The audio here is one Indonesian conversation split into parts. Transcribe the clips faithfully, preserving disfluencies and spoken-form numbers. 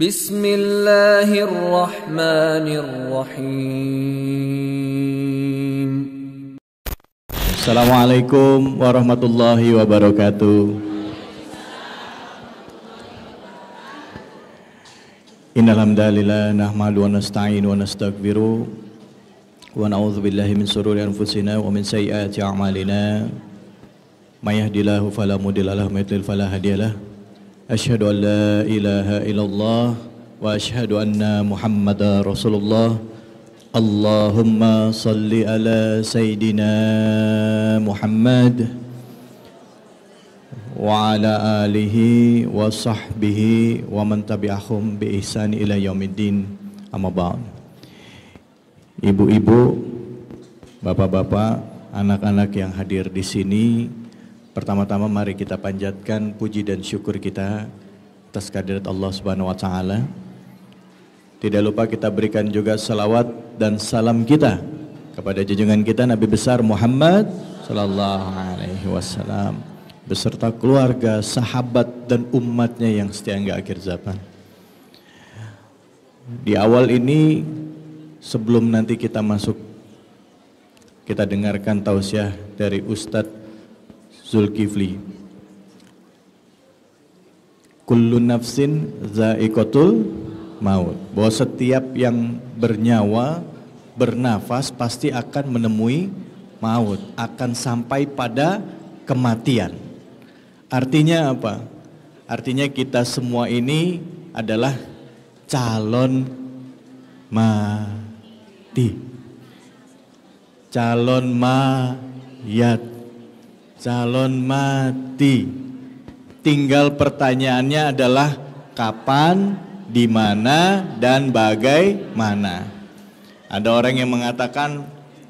Bismillahirrahmanirrahim. Assalamualaikum warahmatullahi wabarakatuh. Innal hamdalillah nahmadu wa nasta'inu wa nastaghfiru wa na'udzu billahi min shururi anfusina wa min sayyiati a'malina. May yahdihillahu fala mudilla lahu wa may yudlil fala hadiyalah. Asyhadu an la ilaha illallah wa asyhadu anna Muhammadar Rasulullah. Allahumma salli ala Sayyidina Muhammad wa ala alihi wa sahbihi wa man tabi'ahum bi ihsan ila yaumiddin. Amma ba'd. Ibu-ibu, bapak-bapak, anak-anak yang hadir di sini, pertama-tama mari kita panjatkan puji dan syukur kita atas kehadirat Allah Subhanahu wa taala. Tidak lupa kita berikan juga salawat dan salam kita kepada junjungan kita Nabi besar Muhammad sallallahu alaihi wasallam beserta keluarga, sahabat dan umatnya yang setia hingga akhir zaman. Di awal ini, sebelum nanti kita masuk, kita dengarkan tausiah dari Ustadz Zulkifli. Kullu nafsin za'iqatul maut, bahwa setiap yang bernyawa, bernafas pasti akan menemui maut, akan sampai pada kematian. Artinya apa? Artinya kita semua ini adalah calon mati, calon mayat, calon mati. Tinggal pertanyaannya adalah kapan, di mana, dan bagaimana. Ada orang yang mengatakan,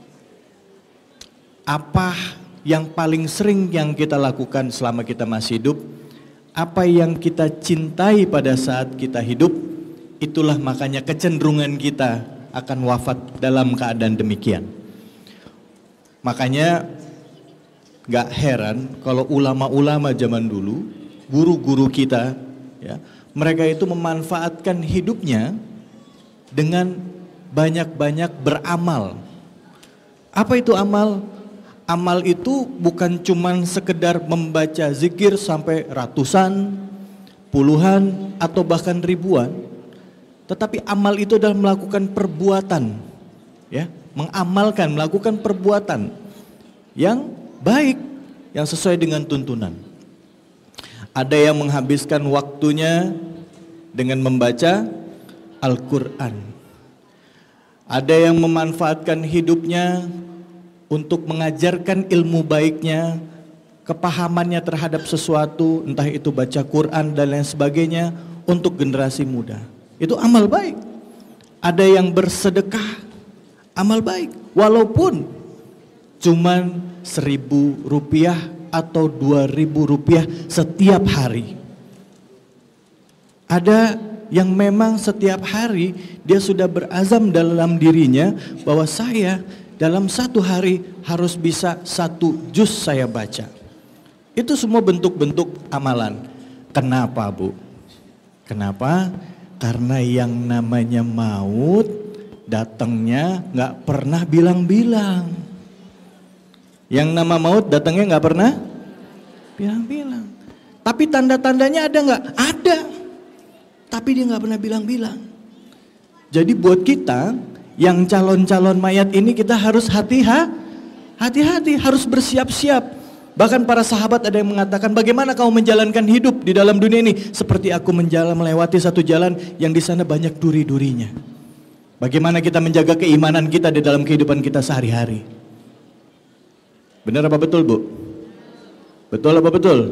apa yang paling sering yang kita lakukan selama kita masih hidup, apa yang kita cintai pada saat kita hidup, itulah makanya kecenderungan kita akan wafat dalam keadaan demikian. Makanya gak heran kalau ulama-ulama zaman dulu, guru-guru kita, ya, mereka itu memanfaatkan hidupnya dengan banyak-banyak beramal. Apa itu amal? Amal itu bukan cuman sekedar membaca zikir sampai ratusan, puluhan, atau bahkan ribuan. Tetapi amal itu adalah melakukan perbuatan, ya, mengamalkan, melakukan perbuatan yang baik, yang sesuai dengan tuntunan. Ada yang menghabiskan waktunya dengan membaca Al-Quran. Ada yang memanfaatkan hidupnya untuk mengajarkan ilmu baiknya, kepahamannya terhadap sesuatu, entah itu baca Quran dan lain sebagainya, untuk generasi muda. Itu amal baik. Ada yang bersedekah, amal baik. Walaupun cuman seribu rupiah atau dua ribu rupiah setiap hari. Ada yang memang setiap hari dia sudah berazam dalam dirinya bahwa saya dalam satu hari harus bisa satu juz saya baca. Itu semua bentuk-bentuk amalan. Kenapa, Bu? Kenapa? Karena yang namanya maut datangnya gak pernah bilang-bilang. Yang nama maut datangnya nggak pernah bilang-bilang. Tapi tanda-tandanya ada nggak? Ada. Tapi dia nggak pernah bilang-bilang. Jadi buat kita yang calon-calon mayat ini kita harus hati-hati, hati-hati, harus bersiap-siap. Bahkan para sahabat ada yang mengatakan, bagaimana kau menjalankan hidup di dalam dunia ini? Seperti aku menjalan melewati satu jalan yang di sana banyak duri-durinya. Bagaimana kita menjaga keimanan kita di dalam kehidupan kita sehari-hari? Benar apa betul, Bu? Betul apa betul?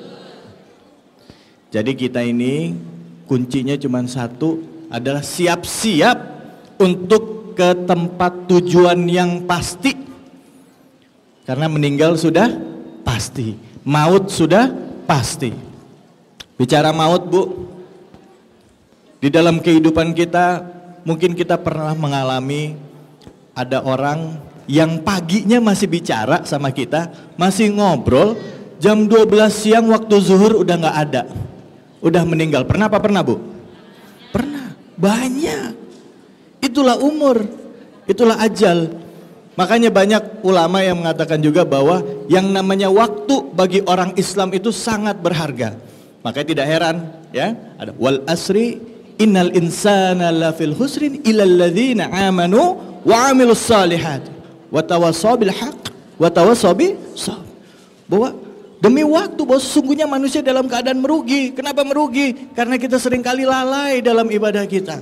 Jadi kita ini kuncinya cuma satu, adalah siap-siap untuk ke tempat tujuan yang pasti. Karena meninggal sudah pasti, maut sudah pasti. Bicara maut, Bu, di dalam kehidupan kita mungkin kita pernah mengalami ada orang yang paginya masih bicara sama kita, masih ngobrol, jam dua belas siang waktu zuhur udah gak ada, udah meninggal. Pernah apa pernah, Bu? Pernah, banyak. Itulah umur, itulah ajal. Makanya banyak ulama yang mengatakan juga bahwa yang namanya waktu bagi orang Islam itu sangat berharga. Makanya tidak heran ya, ada wal asri innal insana lafil husrin illal ladzina amanu wa amilus solihat wa tawassaw bil haqq wa tawassaw bis sabr. Bahwa demi waktu, bahwa sesungguhnya manusia dalam keadaan merugi. Kenapa merugi? Karena kita seringkali lalai dalam ibadah kita.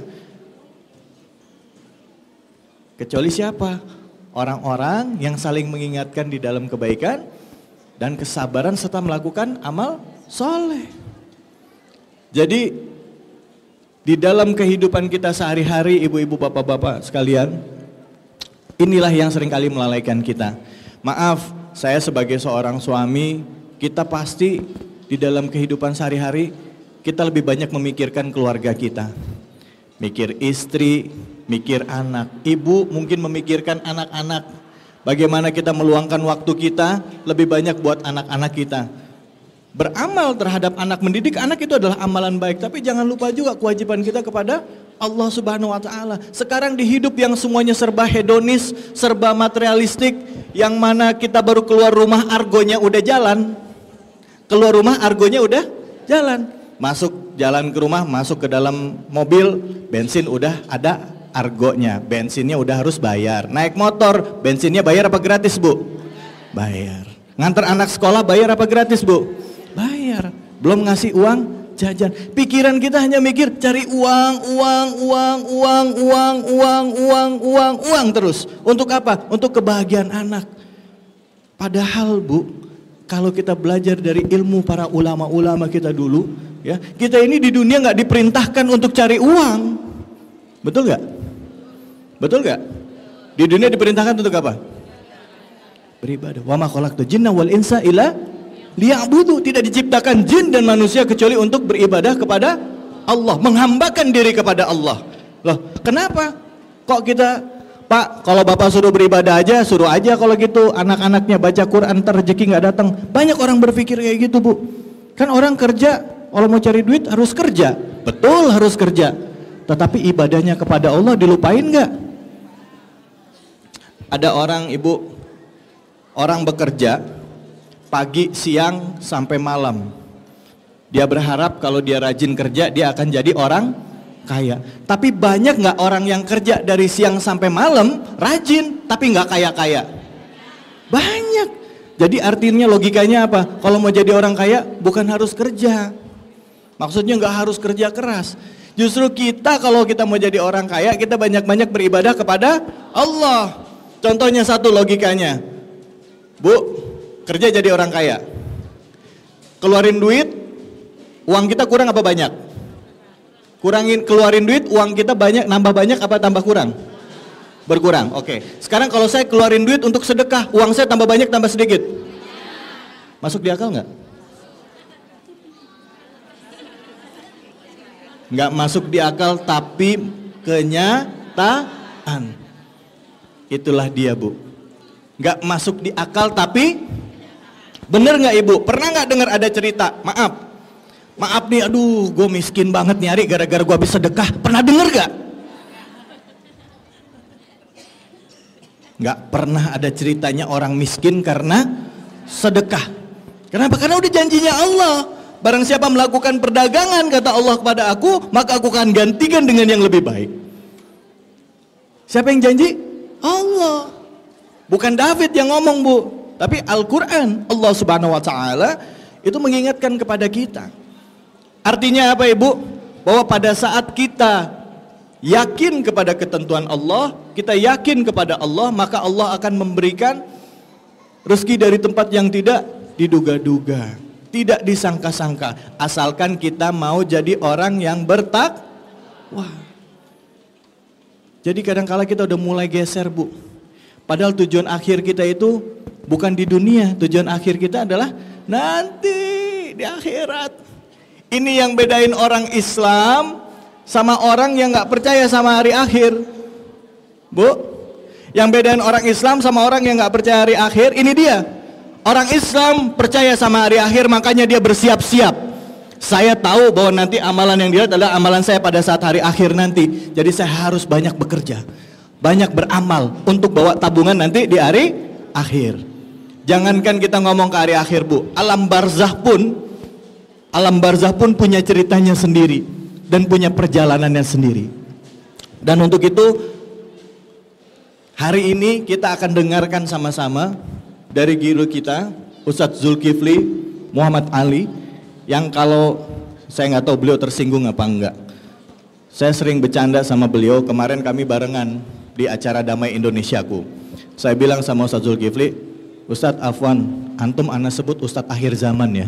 Kecuali siapa? Orang-orang yang saling mengingatkan di dalam kebaikan dan kesabaran serta melakukan amal soleh. Jadi di dalam kehidupan kita sehari-hari, ibu-ibu, bapak-bapak sekalian, inilah yang seringkali melalaikan kita. Maaf, saya sebagai seorang suami, kita pasti di dalam kehidupan sehari-hari kita lebih banyak memikirkan keluarga kita. Mikir istri, mikir anak. Ibu mungkin memikirkan anak-anak. Bagaimana kita meluangkan waktu kita lebih banyak buat anak-anak kita. Beramal terhadap anak, mendidik anak itu adalah amalan baik. Tapi jangan lupa juga kewajiban kita kepada Allah Subhanahu wa Ta'ala. Sekarang di hidup yang semuanya serba hedonis, serba materialistik, yang mana kita baru keluar rumah argonya udah jalan. Keluar rumah argonya udah jalan. Masuk jalan ke rumah, masuk ke dalam mobil, bensin udah ada argonya, bensinnya udah harus bayar. Naik motor, bensinnya bayar apa gratis, Bu? Bayar. Nganter anak sekolah bayar apa gratis, Bu? Bayar. Belum ngasih uang jajan. Pikiran kita hanya mikir cari uang, uang, uang, uang, uang, uang, uang, uang, uang terus. Untuk apa? Untuk kebahagiaan anak. Padahal, Bu, kalau kita belajar dari ilmu para ulama-ulama kita dulu, ya, kita ini di dunia nggak diperintahkan untuk cari uang, betul nggak? Betul nggak? Di dunia diperintahkan untuk apa? Beribadah. Wa ma khalaqtul jinna wal insa illa liya'budu. Tidak diciptakan jin dan manusia kecuali untuk beribadah kepada Allah, menghambakan diri kepada Allah. Loh, kenapa? Kok kita, Pak, kalau Bapak suruh beribadah aja, suruh aja kalau gitu anak-anaknya baca Quran, ntar rezeki nggak datang. Banyak orang berpikir kayak gitu, Bu. Kan orang kerja, kalau mau cari duit harus kerja. Betul, harus kerja. Tetapi ibadahnya kepada Allah dilupain nggak? Ada orang, Ibu, orang bekerja pagi, siang, sampai malam. Dia berharap kalau dia rajin kerja, dia akan jadi orang kaya. Tapi banyak nggak orang yang kerja dari siang sampai malam, rajin, tapi nggak kaya-kaya? Banyak. Jadi artinya logikanya apa? Kalau mau jadi orang kaya, bukan harus kerja. Maksudnya nggak harus kerja keras. Justru kita kalau kita mau jadi orang kaya, kita banyak-banyak beribadah kepada Allah. Contohnya satu logikanya, Bu, kerja jadi orang kaya, keluarin duit, uang kita kurang apa banyak? Kurangin, keluarin duit, uang kita banyak, nambah banyak apa tambah kurang? Berkurang, oke. Sekarang kalau saya keluarin duit untuk sedekah, uang saya tambah banyak, tambah sedikit? Masuk di akal nggak? Nggak masuk di akal, tapi kenyataan. Itulah dia, Bu. Nggak masuk di akal, tapi bener nggak, Ibu? Pernah nggak dengar ada cerita, maaf, maaf nih, aduh, gue miskin banget nih hari gara-gara gue habis sedekah. Pernah denger nggak? Nggak pernah ada ceritanya orang miskin karena sedekah. Kenapa? Karena udah janjinya Allah. Barang siapa melakukan perdagangan, kata Allah kepada aku, maka aku akan gantikan dengan yang lebih baik. Siapa yang janji? Allah. Bukan David yang ngomong, Bu, tapi Al-Quran. Allah Subhanahu wa Ta'ala itu mengingatkan kepada kita. Artinya apa, Ibu? Bahwa pada saat kita yakin kepada ketentuan Allah, kita yakin kepada Allah, maka Allah akan memberikan rezeki dari tempat yang tidak diduga-duga, tidak disangka-sangka, asalkan kita mau jadi orang yang bertakwa. Jadi kadang-kala kita udah mulai geser, Bu. Padahal tujuan akhir kita itu bukan di dunia, tujuan akhir kita adalah nanti di akhirat. Ini yang bedain orang Islam sama orang yang nggak percaya sama hari akhir, Bu. Yang bedain orang Islam sama orang yang nggak percaya hari akhir, ini dia. Orang Islam percaya sama hari akhir, makanya dia bersiap-siap. Saya tahu bahwa nanti amalan yang dilihat adalah amalan saya pada saat hari akhir nanti. Jadi saya harus banyak bekerja, banyak beramal untuk bawa tabungan nanti di hari akhir. Jangankan kita ngomong ke hari akhir, Bu, alam barzah pun, alam barzah pun punya ceritanya sendiri dan punya perjalanannya sendiri. Dan untuk itu hari ini kita akan dengarkan sama-sama dari guru kita, Ustadz Zulkifli Muhammad Ali, yang kalau saya nggak tahu beliau tersinggung apa enggak. Saya sering bercanda sama beliau, kemarin kami barengan di acara Damai Indonesiaku. Saya bilang sama Ustadz Zulkifli, Ustadz Afwan, antum ana sebut Ustadz akhir zaman ya.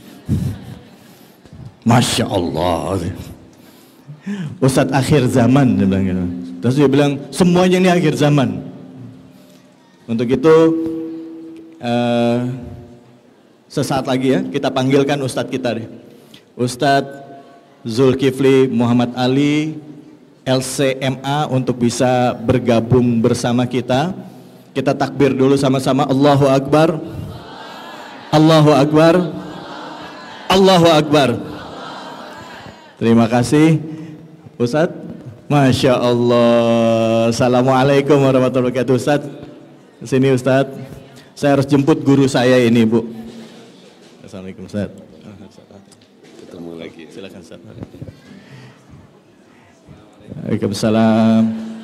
Masya Allah, Ustadz akhir zaman, dia bilang gitu. Terus dia bilang semuanya ini akhir zaman. Untuk itu uh, sesaat lagi ya kita panggilkan Ustadz kita deh, Ustadz Zulkifli Muhammad Ali L C M A untuk bisa bergabung bersama kita. Kita takbir dulu sama-sama, Allahu Akbar, Allahu Akbar, Allahu Akbar. Terima kasih Ustadz. Masya Allah. Assalamualaikum warahmatullahi wabarakatuh. Ustadz, sini Ustadz, saya harus jemput guru saya ini, Bu. Assalamualaikum Ustadz. Ketemu lagi. Silakan Ustadz. Waalaikumsalam.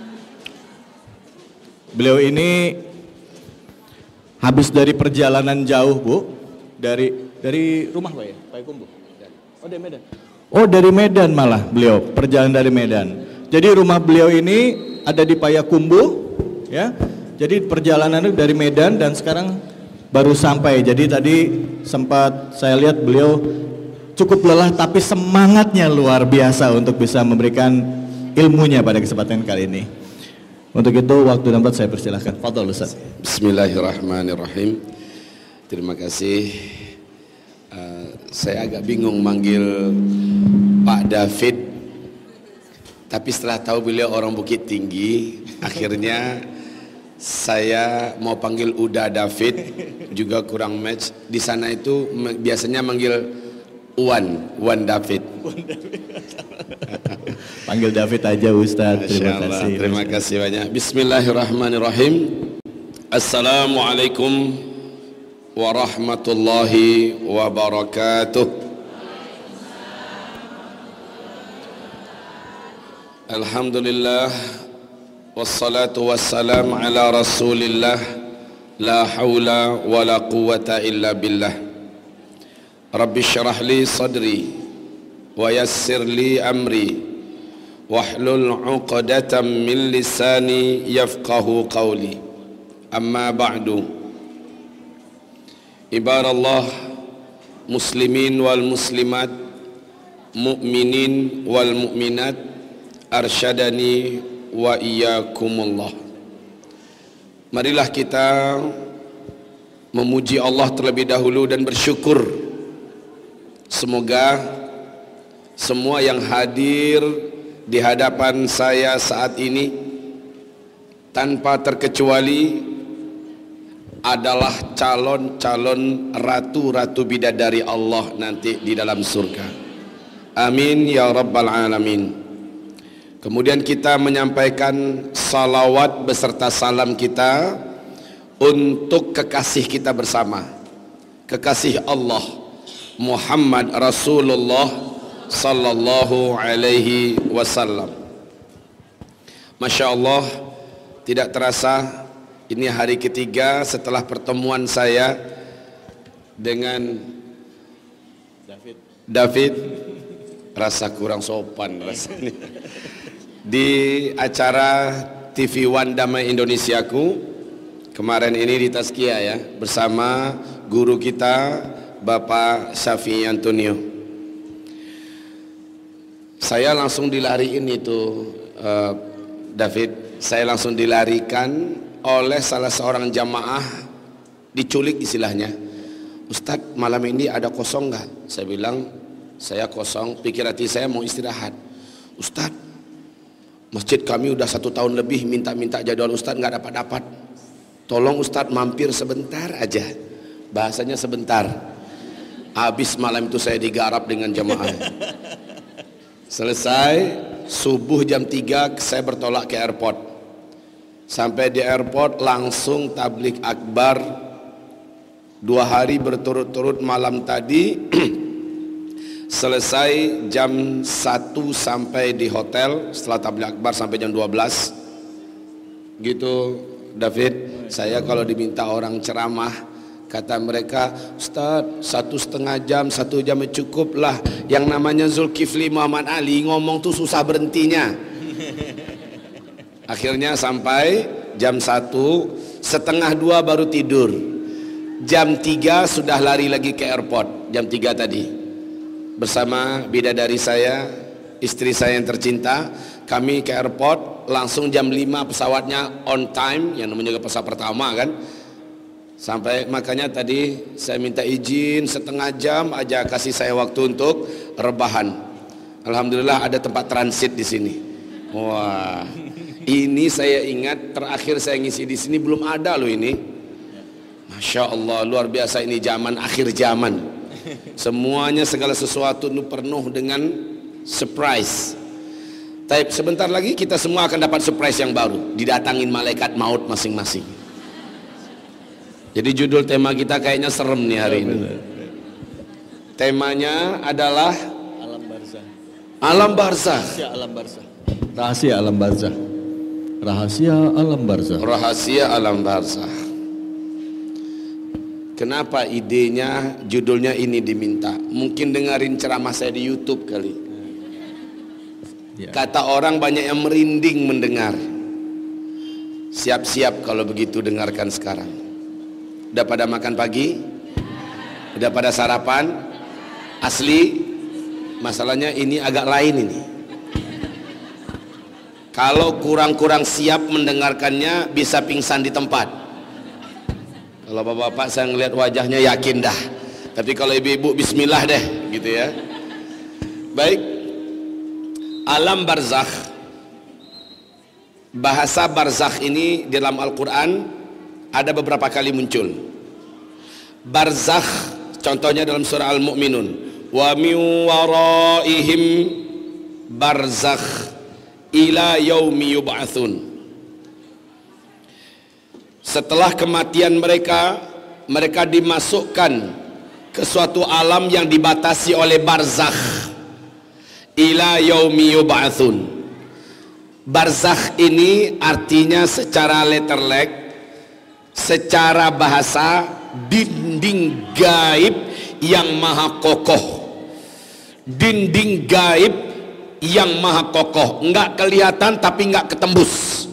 Beliau ini habis dari perjalanan jauh, Bu. Dari dari rumah Pak ya? Pak Kumbu. Oh, dari Medan. Oh, dari Medan malah beliau, perjalanan dari Medan. Jadi rumah beliau ini ada di Payakumbuh, ya. Jadi perjalanan dari Medan dan sekarang baru sampai. Jadi tadi sempat saya lihat beliau cukup lelah tapi semangatnya luar biasa untuk bisa memberikan ilmunya pada kesempatan kali ini. Untuk itu waktu dan tempat saya persilahkan. Fadhol Ustaz. Bismillahirrahmanirrahim. Terima kasih. Uh, saya agak bingung manggil Pak David, tapi setelah tahu beliau orang Bukit Tinggi, akhirnya saya mau panggil Uda David, juga kurang match. Di sana itu biasanya manggil Uwan, Uwan David. Panggil David aja Ustaz. Terima kasih. Terima kasih banyak. Bismillahirrahmanirrahim. Assalamualaikum warahmatullahi wabarakatuh. Alhamdulillah wassalatu wassalam ala rasulillah, la hawla wa la quwwata illa billah. Rabbi syrah li sadri wa yassir li amri wahlul uqdatam min lisani yafqahu qawli. Amma ba'du. Ibadallah, muslimin wal muslimat, mu'minin wal mu'minat, arsyadani wa iyyakumullah. Marilah kita memuji Allah terlebih dahulu dan bersyukur. Semoga semua yang hadir di hadapan saya saat ini tanpa terkecuali adalah calon-calon ratu-ratu bidadari Allah nanti di dalam surga. Amin ya rabbal alamin. Kemudian kita menyampaikan salawat beserta salam kita untuk kekasih kita bersama, kekasih Allah Muhammad Rasulullah sallallahu alaihi wasallam. Masya Allah, tidak terasa ini hari ketiga setelah pertemuan saya dengan David. David, rasa kurang sopan rasanya. Di acara T V One Damai Indonesiaku kemarin ini di Tazkiyah ya, bersama guru kita Bapak Syafi'i Antonio. Saya langsung dilariin itu uh, David, saya langsung dilarikan oleh salah seorang jamaah, diculik istilahnya. Ustadz, malam ini ada kosong nggak? Saya bilang saya kosong, pikir hati saya mau istirahat. Ustadz, masjid kami udah satu tahun lebih minta-minta jadwal Ustadz nggak dapat-dapat. Tolong Ustadz mampir sebentar aja. Bahasanya sebentar. Habis malam itu saya digarap dengan jamaah. Selesai subuh jam tiga saya bertolak ke airport. Sampai di airport langsung tablik akbar dua hari berturut-turut. Malam tadi selesai jam satu sampai di hotel. Setelah tablik akbar sampai jam dua belas gitu. David, saya kalau diminta orang ceramah, kata mereka, Ustaz, satu setengah jam, satu jam cukup lah. Yang namanya Zulkifli Muhammad Ali ngomong tuh susah berhentinya. Akhirnya sampai jam satu, setengah dua baru tidur. Jam tiga sudah lari lagi ke airport, jam tiga tadi. Bersama bidadari saya, istri saya yang tercinta, kami ke airport. Langsung jam lima pesawatnya on time, yang namanya juga pesawat pertama kan. Sampai makanya tadi saya minta izin setengah jam aja, kasih saya waktu untuk rebahan. Alhamdulillah ada tempat transit di sini. Wah, ini saya ingat terakhir saya ngisi di sini belum ada loh ini. Masya Allah, luar biasa, ini zaman akhir zaman. Semuanya segala sesuatu itu penuh dengan surprise. Tapi sebentar lagi kita semua akan dapat surprise yang baru, didatangin malaikat maut masing-masing. Jadi judul tema kita kayaknya serem nih hari ini. Temanya adalah Alam barzah. Alam barzah. Rahasia alam barzah. Rahasia alam barzah. Rahasia alam barzah. Rahasia alam barzah. Kenapa idenya judulnya ini diminta? Mungkin dengerin ceramah saya di YouTube kali. Kata orang banyak yang merinding mendengar. Siap-siap kalau begitu, dengarkan sekarang. Udah pada makan pagi? Udah pada sarapan? Asli? Masalahnya ini agak lain ini. Kalau kurang-kurang siap mendengarkannya bisa pingsan di tempat. Kalau bapak-bapak saya ngelihat wajahnya yakin dah. Tapi kalau ibu-ibu bismillah deh gitu ya. Baik. Alam barzakh, bahasa barzakh ini dalam Al-Quran ada beberapa kali muncul. Barzakh contohnya dalam surah Al-Mu'minun, wa min waraihim barzakh ila yaumi yub'atsun. Setelah kematian mereka, mereka dimasukkan ke suatu alam yang dibatasi oleh barzakh. Ila yaumi yub'atsun. Barzakh ini artinya secara letterlek, secara bahasa, dinding gaib yang maha kokoh. Dinding gaib yang maha kokoh, enggak kelihatan tapi enggak ketembus.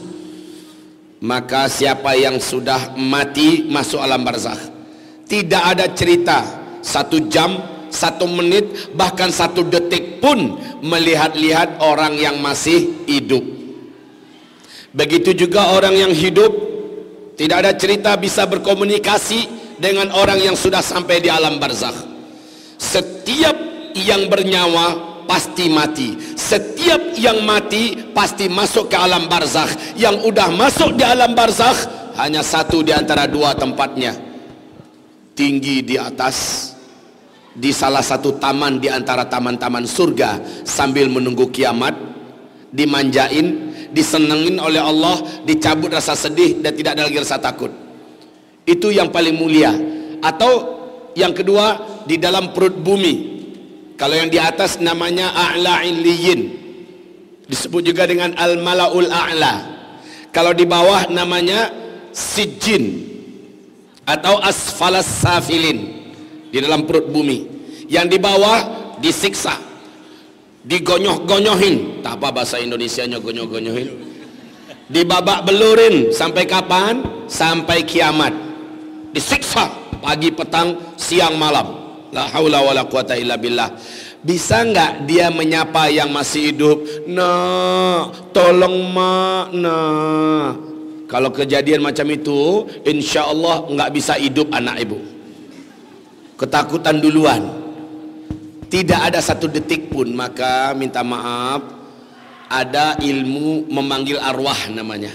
Maka siapa yang sudah mati masuk alam barzakh, tidak ada cerita satu jam, satu menit, bahkan satu detik pun melihat-lihat orang yang masih hidup. Begitu juga orang yang hidup, tidak ada cerita bisa berkomunikasi dengan orang yang sudah sampai di alam barzakh. Setiap yang bernyawa pasti mati. Setiap yang mati pasti masuk ke alam barzakh. Yang udah masuk di alam barzakh hanya satu di antara dua tempatnya. Tinggi di atas, di salah satu taman di antara taman-taman surga sambil menunggu kiamat, dimanjain, disenengin oleh Allah, dicabut rasa sedih dan tidak ada lagi rasa takut. Itu yang paling mulia. Atau yang kedua, di dalam perut bumi. Kalau yang di atas namanya a'la illiyin, disebut juga dengan al-mala'ul a'la. Kalau di bawah namanya sijjin atau asfalas safilin, di dalam perut bumi. Yang di bawah disiksa, digonyoh-gonyohin. Tak apa bahasa Indonesianya gonyoh-gonyohin. Dibabak belurin sampai kapan? Sampai kiamat. Disiksa pagi, petang, siang, malam. La haula wala quwata illa billah. Bisa nggak dia menyapa yang masih hidup? Nah, tolong mak, nah. Kalau kejadian macam itu, insya Allah nggak bisa hidup anak ibu. Ketakutan duluan. Tidak ada satu detik pun. Maka minta maaf, ada ilmu memanggil arwah namanya.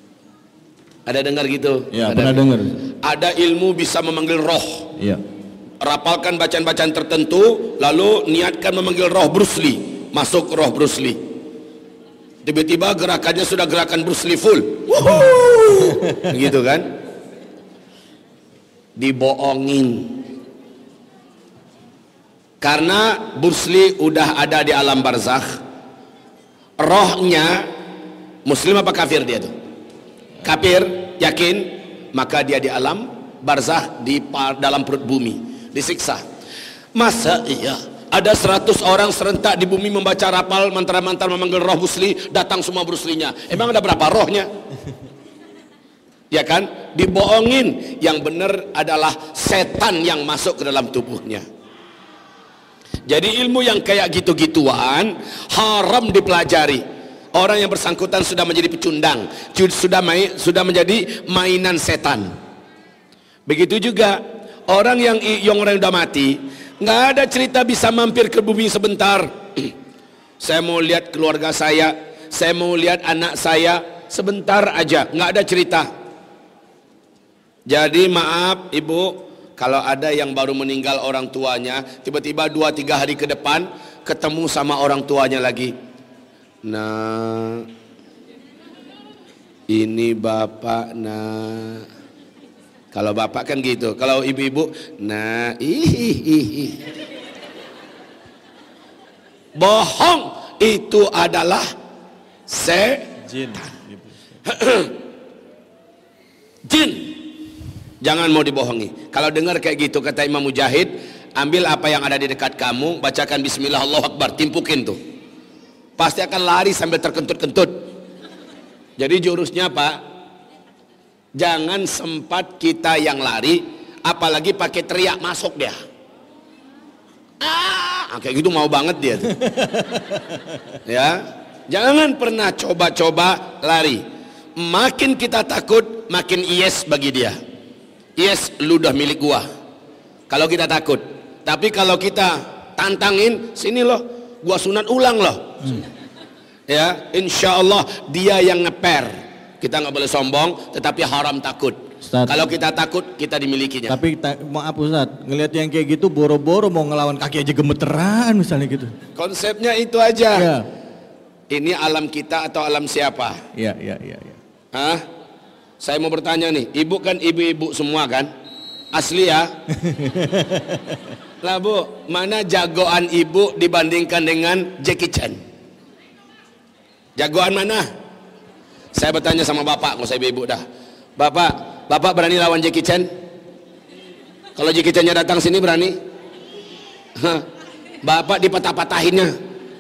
Ada dengar gitu? Ya, ada, pernah dengar. Ada ilmu bisa memanggil roh. Iya. rapalkan bacaan-bacaan tertentu, lalu niatkan memanggil roh Bruce Lee, masuk roh Bruce Lee. Tiba-tiba gerakannya sudah gerakan Bruce Lee full. Wuhuu! Gitu kan? Dibohongin. Karena Bruce Lee udah ada di alam barzakh. Rohnya muslim apa kafir dia tuh? Kafir, yakin, maka dia di alam barzakh, di dalam perut bumi, disiksa. Masa iya ada seratus orang serentak di bumi membaca rapal mantra-mantra memanggil roh Bruce Lee, datang semua Bruce Lee-nya. Emang ada berapa rohnya? Ya kan? Dibohongin. Yang benar adalah setan yang masuk ke dalam tubuhnya. Jadi ilmu yang kayak gitu-gituan haram dipelajari. Orang yang bersangkutan sudah menjadi pecundang, sudah main, sudah menjadi mainan setan. Begitu juga orang yang yang orang udah mati, nggak ada cerita bisa mampir ke bumi sebentar. Saya mau lihat keluarga saya, saya mau lihat anak saya, sebentar aja, nggak ada cerita. Jadi maaf ibu, kalau ada yang baru meninggal orang tuanya, tiba-tiba dua tiga hari ke depan ketemu sama orang tuanya lagi. Nah, ini bapak, nah. Kalau bapak kan gitu, kalau ibu-ibu, nah, ih, ih, ih. Bohong, itu adalah setan. Jin. Jangan mau dibohongi. Kalau dengar kayak gitu kata Imam Mujahid, ambil apa yang ada di dekat kamu, bacakan bismillah Allahu Akbar, timpukin tuh. Pasti akan lari sambil terkentut-kentut. Jadi jurusnya Pak, jangan sempat kita yang lari, apalagi pakai teriak masuk dia. Ah, kayak gitu mau banget dia tuh. Ya, jangan pernah coba-coba lari. Makin kita takut, makin yes bagi dia. Yes, lu udah milik gua. Kalau kita takut. Tapi kalau kita tantangin, sini loh, gua sunat ulang loh. Hmm. Ya, insya Allah dia yang ngeper. Kita nggak boleh sombong, tetapi haram takut. Ustaz, kalau kita takut, kita dimilikinya. Tapi ta maaf Ustaz, ngelihat yang kayak gitu boro-boro mau ngelawan kaki aja gemeteran misalnya gitu. Konsepnya itu aja. Ya. Ini alam kita atau alam siapa? Iya, iya, iya. Ya. Hah? Saya mau bertanya nih, ibu kan ibu-ibu semua kan? Asli ya? Lah bu, mana jagoan ibu dibandingkan dengan Jackie Chan? Jagoan mana? Saya bertanya sama bapak, nggak usah ibu-ibu dah. Bapak, bapak berani lawan Jackie Chan? Kalau Jackie Chan-nya datang sini berani? Hah? Bapak dipatah-patahinnya.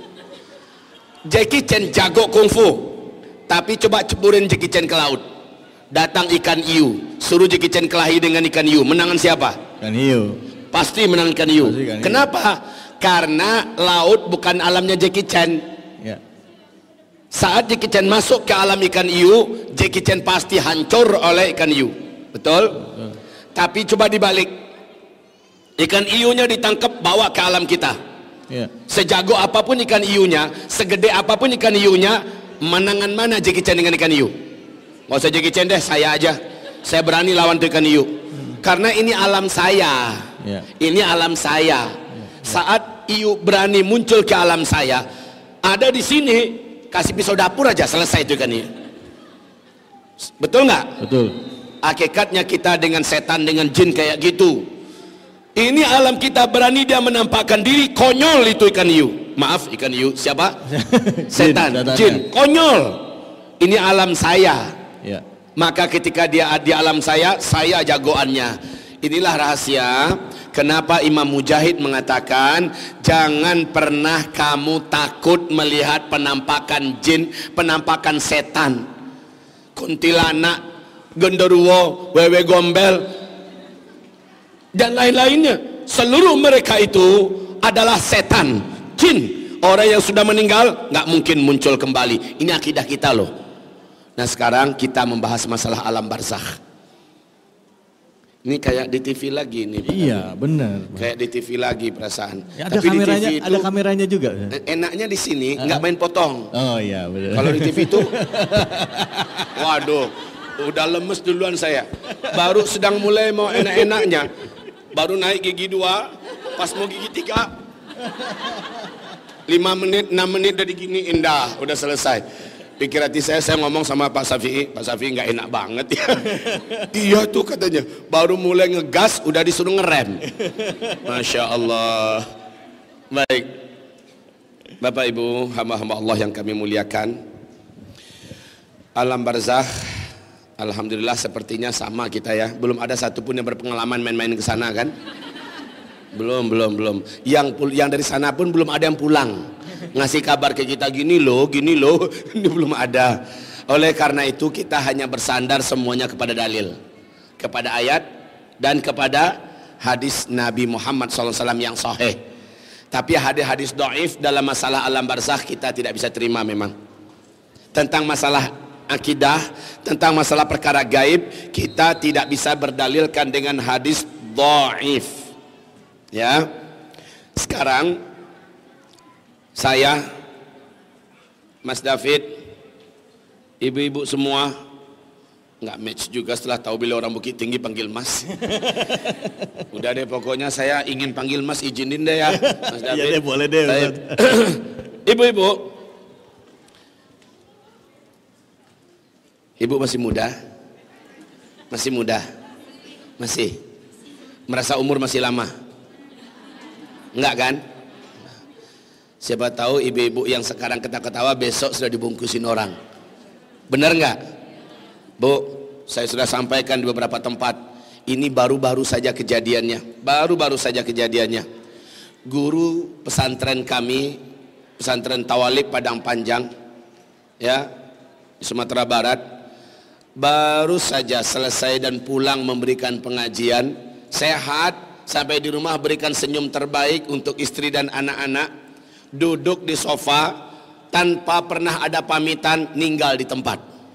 Jackie Chan jago kungfu, tapi coba ceburin Jackie Chan ke laut. Datang ikan hiu, suruh Jackie Chan kelahi dengan ikan hiu, menangan siapa? Ikan hiu. Pasti menang ikan hiu. Kenapa? Karena laut bukan alamnya Jackie Chan. Ya. Saat Jackie Chan masuk ke alam ikan hiu, Jackie Chan pasti hancur oleh ikan hiu. Betul? Betul. Tapi coba dibalik. Ikan hiunya ditangkap, bawa ke alam kita. Ya. Sejago apapun ikan hiunya, segede apapun ikan hiunya, menangan mana Jackie Chan dengan ikan hiu? Gak usah Jackie Chan deh, saya aja. Saya berani lawan tuh ikan hiu. Hmm. Karena ini alam saya. Ya. Ini alam saya. Ya. Saat hiu berani muncul ke alam saya, ada di sini, kasih pisau dapur aja selesai itu ikan hiu. Betul nggak? Betul. Hakikatnya kita dengan setan, dengan jin kayak gitu. Ini alam kita, berani dia menampakkan diri, konyol itu ikan hiu. Maaf, ikan hiu siapa? Setan, jin, jin, konyol. Ini alam saya. Ya. Maka ketika dia di alam saya, saya jagoannya. Inilah rahasia kenapa Imam Mujahid mengatakan jangan pernah kamu takut melihat penampakan jin, penampakan setan, kuntilanak, genderuwo, wewe gombel, dan lain-lainnya. Seluruh mereka itu adalah setan, jin. Orang yang sudah meninggal nggak mungkin muncul kembali. Ini akidah kita loh. Nah sekarang kita membahas masalah alam barzakh. Ini kayak di T V lagi nih. Iya benar. Kayak di T V lagi perasaan. Ya, ada Tapi kameranya, di T V itu, ada kameranya juga. Enaknya di sini nggak main potong. Oh iya benar. Kalau di T V itu, waduh, udah lemes duluan saya. Baru sedang mulai mau enak-enaknya, baru naik gigi dua, pas mau gigi tiga, lima menit, enam menit dari gini indah, udah selesai. Pikir hati saya, saya ngomong sama Pak Syafi'i, Pak Syafi'i nggak enak banget ya. Iya tuh katanya, baru mulai ngegas udah disuruh ngerem. Masya Allah. Baik, Bapak Ibu, hamba-hamba Allah yang kami muliakan, alam barzakh, alhamdulillah sepertinya sama kita ya. Belum ada satupun yang berpengalaman main-main ke sana kan? Belum, belum, belum. Yang yang dari sana pun belum ada yang pulang. Ngasih kabar ke kita gini loh, gini loh, ini belum ada. Oleh karena itu kita hanya bersandar semuanya kepada dalil, kepada ayat dan kepada hadis Nabi Muhammad shallallahu alaihi wasallam yang sahih. Tapi hadis-hadis dhaif dalam masalah alam barzakh kita tidak bisa terima memang. Tentang masalah akidah, tentang masalah perkara gaib, kita tidak bisa berdalilkan dengan hadis dhaif. Ya. Sekarang saya, Mas David, ibu-ibu semua, nggak match juga setelah tahu beliau orang Bukit Tinggi panggil Mas. Udah deh pokoknya saya ingin panggil Mas, izinin deh ya Mas David. Iya deh, boleh deh. Ibu-ibu, ibu masih muda? Masih muda? Masih? Merasa umur masih lama? Enggak kan? Siapa tahu ibu-ibu yang sekarang ketawa-ketawa besok sudah dibungkusin orang. Benar nggak? Bu, saya sudah sampaikan di beberapa tempat. Ini baru-baru saja kejadiannya. Baru-baru saja kejadiannya. Guru pesantren kami, pesantren Tawalib Padang Panjang, ya, di Sumatera Barat, baru saja selesai dan pulang memberikan pengajian. Sehat, sampai di rumah berikan senyum terbaik untuk istri dan anak-anak. Duduk di sofa tanpa pernah ada pamitan, ninggal di tempat.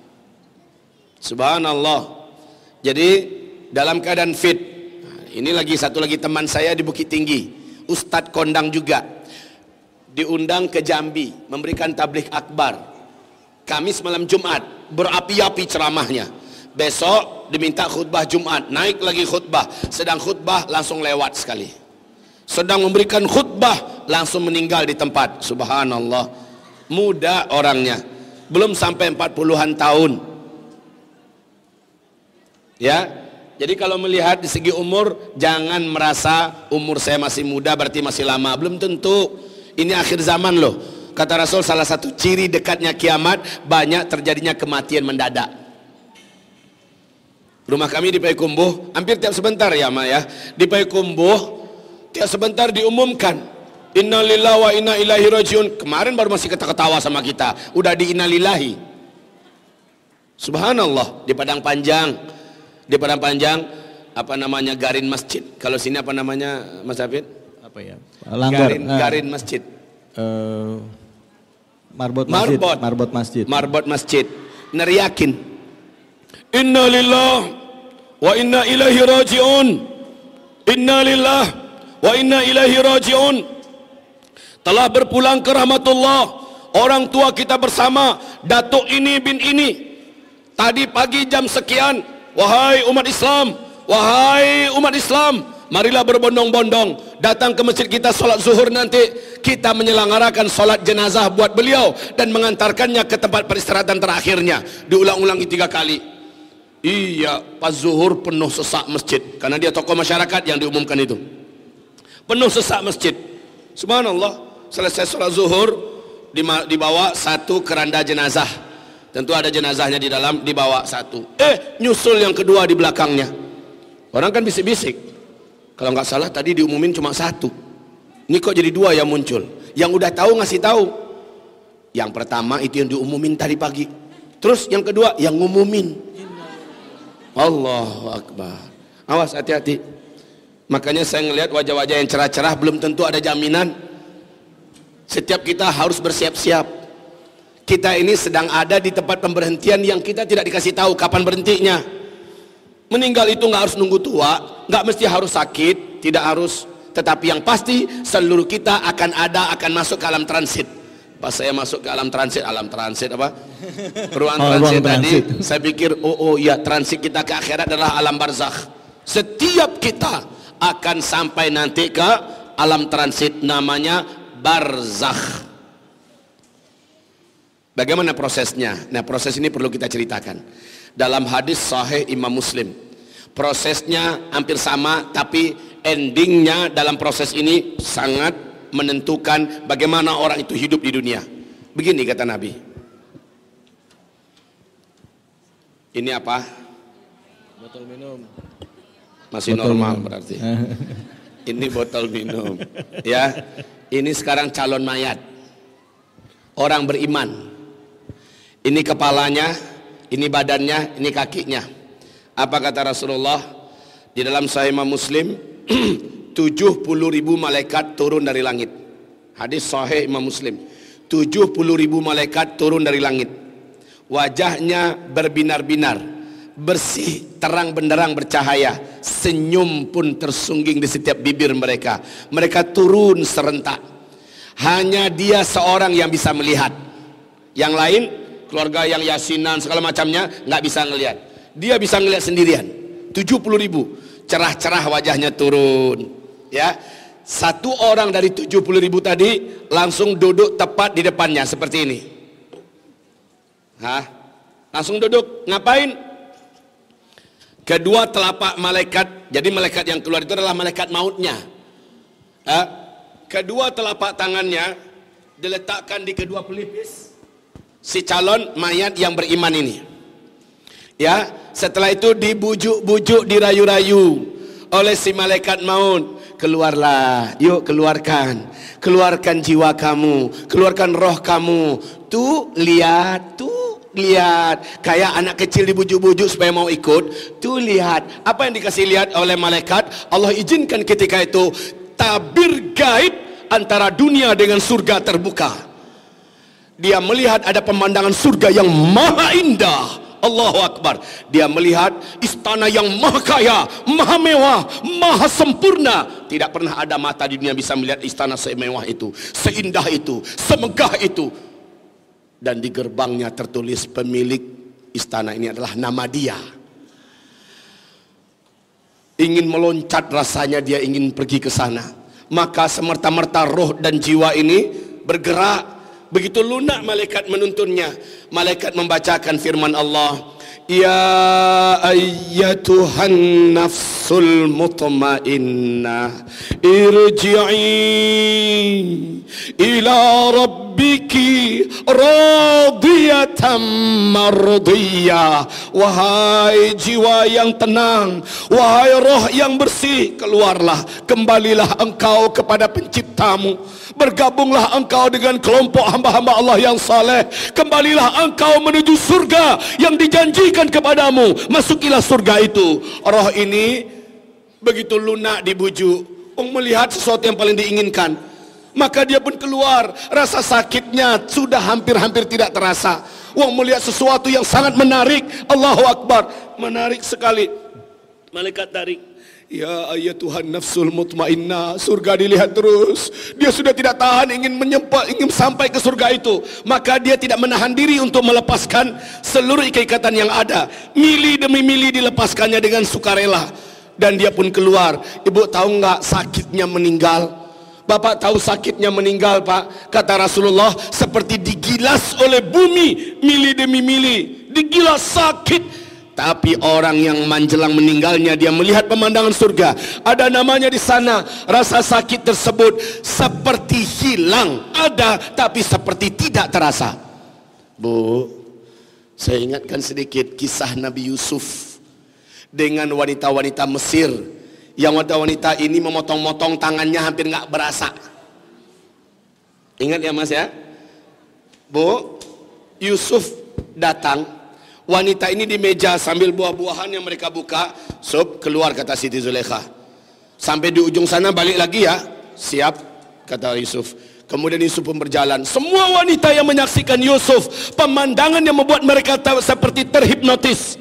Subhanallah. Jadi dalam keadaan fit. Ini lagi satu lagi teman saya di Bukit Tinggi, Ustadz kondang juga, diundang ke Jambi memberikan tabligh akbar. Kamis malam Jumat berapi-api ceramahnya. Besok diminta khutbah Jumat, naik lagi khutbah. Sedang khutbah langsung lewat sekali. Sedang memberikan khutbah langsung meninggal di tempat. Subhanallah. Muda orangnya, belum sampai empat puluhan tahun. Ya. Jadi kalau melihat di segi umur, jangan merasa umur saya masih muda berarti masih lama. Belum tentu. Ini akhir zaman loh. Kata Rasul, salah satu ciri dekatnya kiamat, banyak terjadinya kematian mendadak. Rumah kami di Payakumbuh, hampir tiap sebentar ya Ma ya, di Payakumbuh tiap sebentar diumumkan innalillahi wa inna ilaihi rajiun. Kemarin baru masih ketawa sama kita, udah di innalillahi. Subhanallah. Di Padang Panjang, di Padang Panjang apa namanya, garin masjid. Kalau sini apa namanya Mas Hafid? Apa ya? Langgar. Garin, uh, garin masjid. Uh, marbot masjid. Marbot. Marbot masjid. Marbot masjid. Neriakin innalillahi wa inna ilaihi rajiun. Innalillahi wa inna ilaihi rajiun. Telah berpulang ke rahmatullah orang tua kita bersama, Datuk ini bin ini, tadi pagi jam sekian. Wahai umat Islam, wahai umat Islam, marilah berbondong-bondong datang ke masjid kita solat zuhur nanti. Kita menyelenggarakan solat jenazah buat beliau dan mengantarkannya ke tempat peristirahatan terakhirnya. Diulang-ulangi tiga kali. Iya, pas zuhur penuh sesak masjid karena dia tokoh masyarakat yang diumumkan itu. Penuh sesak masjid. Subhanallah. Selesai sholat zuhur, dibawa satu keranda jenazah. Tentu ada jenazahnya di dalam, dibawa satu. Eh, nyusul yang kedua di belakangnya. Orang kan bisik-bisik. Kalau nggak salah tadi diumumin cuma satu. Ini kok jadi dua yang muncul. Yang udah tahu ngasih tahu. Yang pertama itu yang diumumin tadi pagi. Terus yang kedua yang ngumumin. Allahu Akbar. Awas, hati-hati. Makanya saya ngelihat wajah-wajah yang cerah-cerah belum tentu ada jaminan. Setiap kita harus bersiap-siap. Kita ini sedang ada di tempat pemberhentian yang kita tidak dikasih tahu kapan berhentinya. Meninggal itu nggak harus nunggu tua, nggak mesti harus sakit, tidak harus. Tetapi yang pasti seluruh kita akan ada, akan masuk ke alam transit. Pas saya masuk ke alam transit, alam transit apa? Ruang oh, transit ruang tadi, transit. saya pikir oh oh ya transit kita ke akhirat adalah alam barzakh. Setiap kita akan sampai nanti ke alam transit, namanya barzakh. Bagaimana prosesnya? Nah, proses ini perlu kita ceritakan. Dalam hadis sahih Imam Muslim, prosesnya hampir sama, tapi endingnya dalam proses ini sangat menentukan bagaimana orang itu hidup di dunia. Begini kata Nabi. Ini apa? Botol minum. Masih botol normal minum. Berarti. Ini botol minum. Ya, ini sekarang calon mayat. Orang beriman. Ini kepalanya, ini badannya, ini kakinya. Apa kata Rasulullah? Di dalam Sahih Imam Muslim, tujuh puluh ribu malaikat turun dari langit. Hadis Sahih Imam Muslim. tujuh puluh ribu malaikat turun dari langit. Wajahnya berbinar-binar, bersih, terang benderang, bercahaya. Senyum pun tersungging di setiap bibir mereka. Mereka turun serentak. Hanya dia seorang yang bisa melihat. Yang lain, keluarga yang yasinan segala macamnya nggak bisa ngelihat. Dia bisa ngelihat sendirian. tujuh puluh ribu, cerah-cerah wajahnya turun. Ya, satu orang dari tujuh puluh ribu tadi langsung duduk tepat di depannya seperti ini. Hah? Langsung duduk, ngapain? Kedua telapak malaikat, jadi malaikat yang keluar itu adalah malaikat mautnya. Hah? Kedua telapak tangannya diletakkan di kedua pelipis si calon mayat yang beriman ini. Ya, setelah itu dibujuk-bujuk, dirayu-rayu oleh si malaikat maut. Keluarlah, yuk keluarkan, keluarkan jiwa kamu, keluarkan roh kamu. Tuh lihat, tuh lihat, kayak anak kecil dibujuk-bujuk supaya mau ikut. Tuh lihat, apa yang dikasih lihat oleh malaikat? Allah izinkan ketika itu tabir gaib antara dunia dengan surga terbuka. Dia melihat ada pemandangan surga yang maha indah. Allahu Akbar. Dia melihat istana yang maha kaya, maha mewah, maha sempurna. Tidak pernah ada mata di dunia bisa melihat istana semewah itu, seindah itu, semegah itu. Dan di gerbangnya tertulis pemilik istana ini adalah nama dia. Ingin meloncat rasanya, dia ingin pergi ke sana. Maka semerta-merta roh dan jiwa ini bergerak. Begitu lunak malaikat menuntunnya, malaikat membacakan firman Allah, ya ayyatuhan nafsul mutmainnah irji'i ila rabbiki radiyatan mardiyah. Wahai jiwa yang tenang, wahai roh yang bersih, keluarlah, kembalilah engkau kepada penciptamu. Bergabunglah engkau dengan kelompok hamba-hamba Allah yang saleh. Kembalilah engkau menuju surga yang dijanjikan kepadamu. Masukilah surga itu. Roh ini begitu lunak dibujuk, melihat sesuatu yang paling diinginkan, maka dia pun keluar. Rasa sakitnya sudah hampir-hampir tidak terasa. Wong melihat sesuatu yang sangat menarik. Allahu Akbar, menarik sekali. Malaikat tarik. Ya ayyatuhan nafsul mutmainnah. Surga dilihat terus. Dia sudah tidak tahan, ingin menyempat, ingin sampai ke surga itu. Maka dia tidak menahan diri untuk melepaskan seluruh ikatan yang ada. Mili demi mili dilepaskannya dengan sukarela. Dan dia pun keluar. Ibu tahu nggak sakitnya meninggal? Bapak tahu sakitnya meninggal, Pak? Kata Rasulullah, seperti digilas oleh bumi, mili demi mili. Digilas, sakit. Tapi orang yang menjelang meninggalnya, dia melihat pemandangan surga. Ada namanya di sana. Rasa sakit tersebut seperti hilang. Ada, tapi seperti tidak terasa. Bu, saya ingatkan sedikit kisah Nabi Yusuf dengan wanita-wanita Mesir. Yang wanita-wanita ini memotong-motong tangannya hampir nggak berasa. Ingat ya Mas ya? Bu, Yusuf datang. Wanita ini di meja sambil buah-buahan yang mereka buka. Sob, keluar kata Siti Zulaikha. Sampai di ujung sana balik lagi ya. Siap kata Yusuf. Kemudian Yusuf pun berjalan. Semua wanita yang menyaksikan Yusuf, pemandangan yang membuat mereka seperti terhipnotis.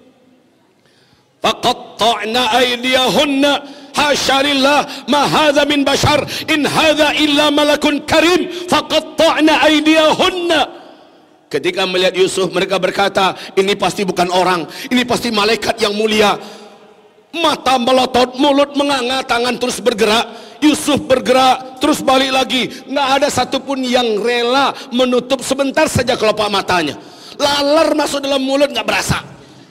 Faqatta'na aydiyahunna hasyarillah ma hadza min bashar in hadza illa malakun karim. Faqatta'na aydiyahunna. Ketika melihat Yusuf, mereka berkata, ini pasti bukan orang, ini pasti malaikat yang mulia. Mata melotot, mulut menganga, tangan terus bergerak. Yusuf bergerak, terus balik lagi. Nggak ada satupun yang rela menutup sebentar saja kelopak matanya. Laler masuk dalam mulut nggak berasa.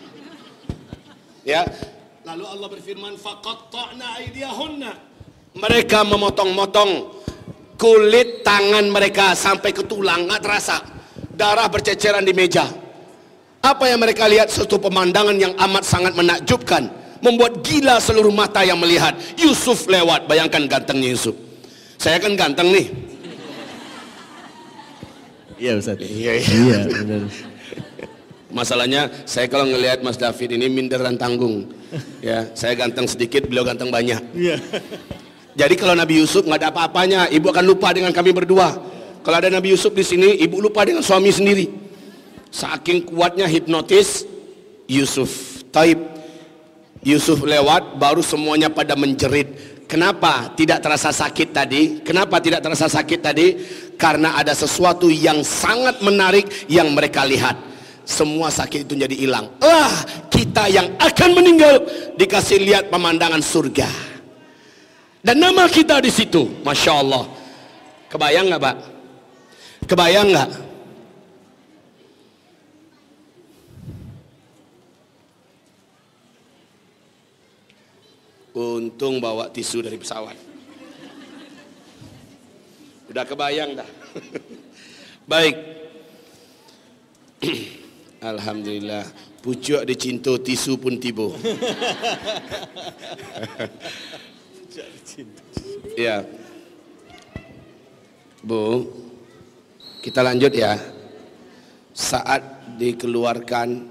Ya. Lalu Allah berfirman, faqatta'na aydiyahunna. Mereka memotong-motong kulit tangan mereka sampai ke tulang, nggak terasa. Darah berceceran di meja. Apa yang mereka lihat? Suatu pemandangan yang amat sangat menakjubkan, membuat gila seluruh mata yang melihat. Yusuf lewat, bayangkan gantengnya Yusuf. Saya kan ganteng nih. Iya Ustaz. Iya, iya benar. Masalahnya saya kalau ngelihat Mas David ini minder dan tanggung. Ya, saya ganteng sedikit, beliau ganteng banyak. Iya. Jadi kalau Nabi Yusuf nggak ada apa-apanya, ibu akan lupa dengan kami berdua. Kalau ada Nabi Yusuf di sini, ibu lupa dengan suami sendiri. Saking kuatnya hipnotis Yusuf. Taib. Yusuf lewat, baru semuanya pada menjerit. Kenapa tidak terasa sakit tadi? Kenapa tidak terasa sakit tadi? Karena ada sesuatu yang sangat menarik yang mereka lihat. Semua sakit itu jadi hilang. Lah, kita yang akan meninggal dikasih lihat pemandangan surga. Dan nama kita di situ, masya Allah. Kebayang nggak, Pak? Kebayang nggak? Untung bawa tisu dari pesawat. Udah kebayang dah. Baik. Alhamdulillah. Pucuk dicinta, tisu pun tiba. Ya. Bu, kita lanjut ya. Saat dikeluarkan,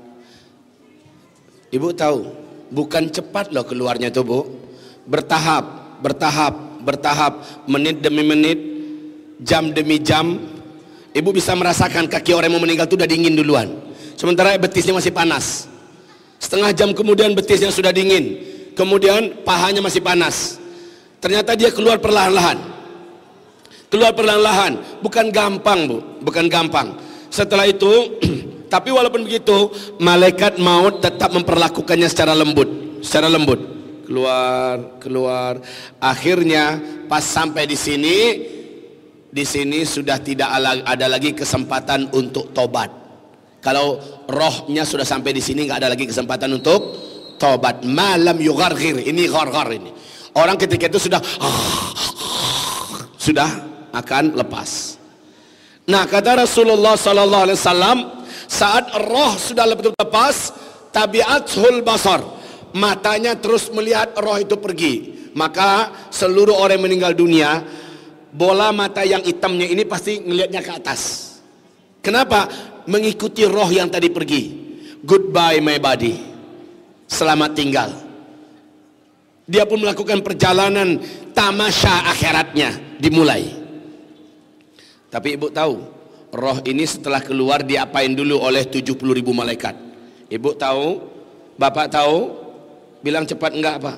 Ibu tahu, bukan cepat loh keluarnya tuh Bu. Bertahap, bertahap, bertahap, menit demi menit, jam demi jam. Ibu bisa merasakan kaki orang yang mau meninggal itu udah dingin duluan. Sementara betisnya masih panas. Setengah jam kemudian betisnya sudah dingin. Kemudian pahanya masih panas. Ternyata dia keluar perlahan-lahan. Keluar perlahan-lahan. Bukan gampang Bu, bukan gampang. Setelah itu, tapi walaupun begitu, malaikat maut tetap memperlakukannya secara lembut, secara lembut. Keluar, keluar. Akhirnya pas sampai di sini, di sini sudah tidak ada lagi kesempatan untuk tobat. Kalau rohnya sudah sampai di sini, nggak ada lagi kesempatan untuk tobat. Malam yugharghir, ini gharghar ini. Orang ketika itu sudah sudah akan lepas. Nah, kata Rasulullah sallallahu alaihi wasallam, saat roh sudah betul lepas, tabiatul basar, matanya terus melihat roh itu pergi. Maka seluruh orang yang meninggal dunia, bola mata yang hitamnya ini pasti ngelihatnya ke atas. Kenapa? Mengikuti roh yang tadi pergi. Goodbye my body, selamat tinggal. Dia pun melakukan perjalanan tamasya akhiratnya dimulai. Tapi ibu tahu, roh ini setelah keluar diapain dulu oleh tujuh puluh ribu malaikat? Ibu tahu? Bapak tahu? Bilang cepat enggak Pak?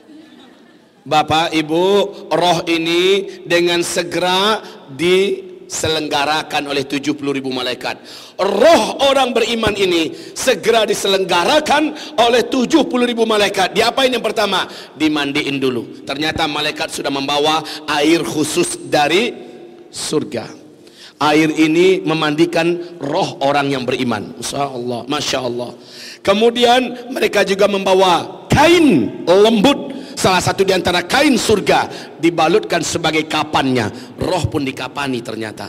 Bapak, Ibu, roh ini dengan segera diselenggarakan oleh tujuh puluh ribu malaikat. Roh orang beriman ini segera diselenggarakan oleh tujuh puluh ribu malaikat. Diapain yang pertama? Dimandiin dulu. Ternyata malaikat sudah membawa air khusus dari surga. Air ini memandikan roh orang yang beriman. Masya Allah, Masya Allah. Kemudian mereka juga membawa kain lembut, salah satu di antara kain surga, dibalutkan sebagai kapannya. Roh pun dikapani ternyata.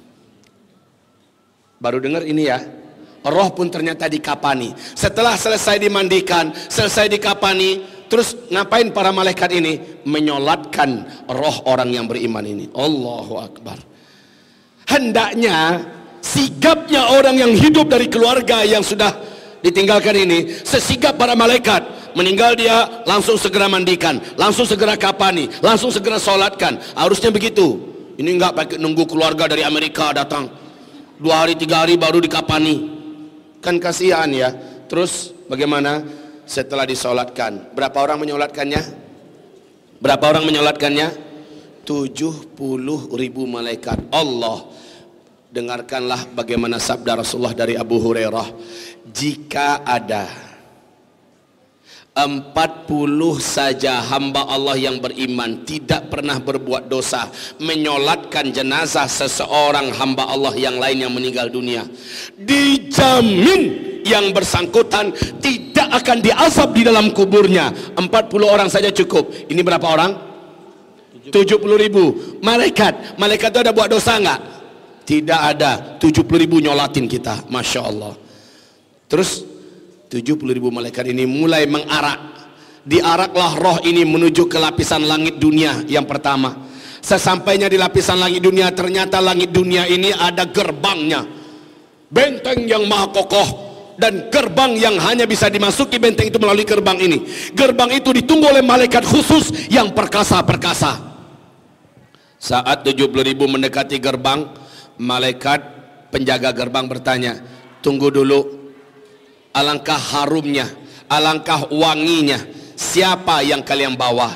Baru dengar ini ya. Roh pun ternyata dikapani. Setelah selesai dimandikan, selesai dikapani, terus ngapain para malaikat ini? Menyolatkan roh orang yang beriman ini. Allahu Akbar. Hendaknya sigapnya orang yang hidup dari keluarga yang sudah ditinggalkan ini sesigap para malaikat. Meninggal dia langsung segera mandikan, langsung segera kapani, langsung segera sholatkan. Harusnya begitu. Ini enggak pakai nunggu keluarga dari Amerika datang, dua hari tiga hari baru dikapani. Kan kasihan ya. Terus bagaimana setelah disolatkan? Berapa orang menyolatkannya? Berapa orang menyolatkannya? tujuh puluh ribu malaikat. Allah, dengarkanlah bagaimana sabda Rasulullah dari Abu Hurairah. Jika ada empat puluh saja hamba Allah yang beriman tidak pernah berbuat dosa menyolatkan jenazah seseorang hamba Allah yang lain yang meninggal dunia, dijamin yang bersangkutan tidak akan diazab di dalam kuburnya. Empat puluh orang saja cukup. Ini berapa orang? tujuh puluh ribu. Malaikat, malaikat itu ada buat dosa enggak? Tidak ada. Tujuh puluh ribu nyolatin kita. Masya Allah. Terus tujuh puluh ribu malaikat ini mulai mengarak. Diaraklah roh ini menuju ke lapisan langit dunia yang pertama. Sesampainya di lapisan langit dunia, ternyata langit dunia ini ada gerbangnya, benteng yang maha kokoh, dan gerbang yang hanya bisa dimasuki benteng itu melalui gerbang ini. Gerbang itu ditunggu oleh malaikat khusus yang perkasa-perkasa. Saat tujuh puluh ribu mendekati gerbang, malaikat penjaga gerbang bertanya, tunggu dulu. Alangkah harumnya, alangkah wanginya, siapa yang kalian bawa?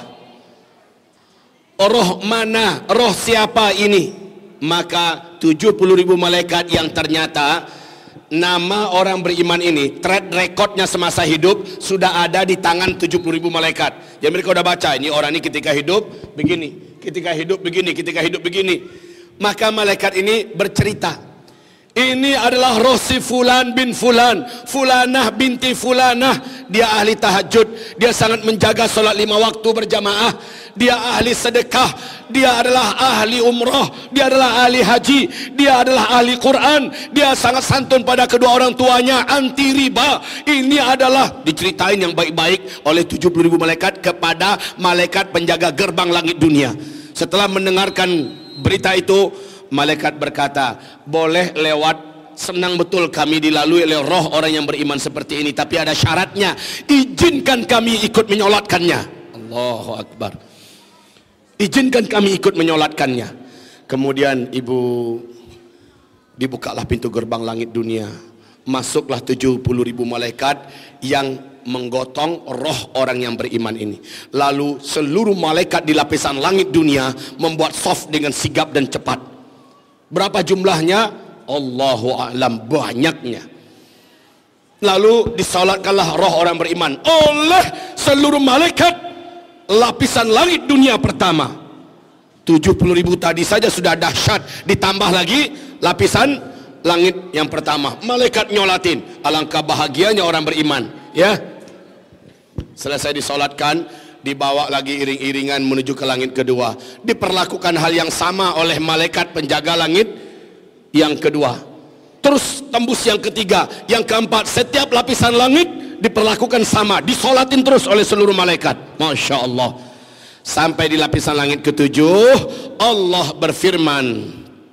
Roh mana? Roh siapa ini? Maka tujuh puluh ribu malaikat yang ternyata nama orang beriman ini, track recordnya semasa hidup sudah ada di tangan tujuh puluh ribu malaikat. Jadi mereka udah baca, ini orang ini ketika hidup begini, ketika hidup begini, ketika hidup begini. Maka malaikat ini bercerita, ini adalah roh si fulan bin fulan, fulanah binti fulanah. Dia ahli tahajud, dia sangat menjaga solat lima waktu berjamaah, dia ahli sedekah, dia adalah ahli umrah, dia adalah ahli haji, dia adalah ahli Quran, dia sangat santun pada kedua orang tuanya, anti riba. Ini adalah diceritain yang baik-baik oleh tujuh puluh ribu malaikat kepada malaikat penjaga gerbang langit dunia. Setelah mendengarkan berita itu, malaikat berkata, boleh lewat, senang betul kami dilalui oleh roh orang yang beriman seperti ini, tapi ada syaratnya, izinkan kami ikut menyolatkannya. Allahu Akbar. Izinkan kami ikut menyolatkannya. Kemudian ibu, dibukalah pintu gerbang langit dunia, masuklah tujuh puluh ribu malaikat yang menggotong roh orang yang beriman ini. Lalu seluruh malaikat di lapisan langit dunia membuat soft dengan sigap dan cepat. Berapa jumlahnya? Allahu a'lam, banyaknya. Lalu disolatkanlah roh orang beriman oleh seluruh malaikat lapisan langit dunia pertama. tujuh puluh ribu tadi saja sudah dahsyat, ditambah lagi lapisan langit yang pertama. Malaikat nyolatin, alangkah bahagianya orang beriman, ya. Selesai disolatkan, dibawa lagi iring-iringan menuju ke langit kedua. Diperlakukan hal yang sama oleh malaikat penjaga langit yang kedua. Terus tembus yang ketiga, yang keempat, setiap lapisan langit diperlakukan sama, disolatin terus oleh seluruh malaikat. Masya Allah. Sampai di lapisan langit ketujuh, Allah berfirman,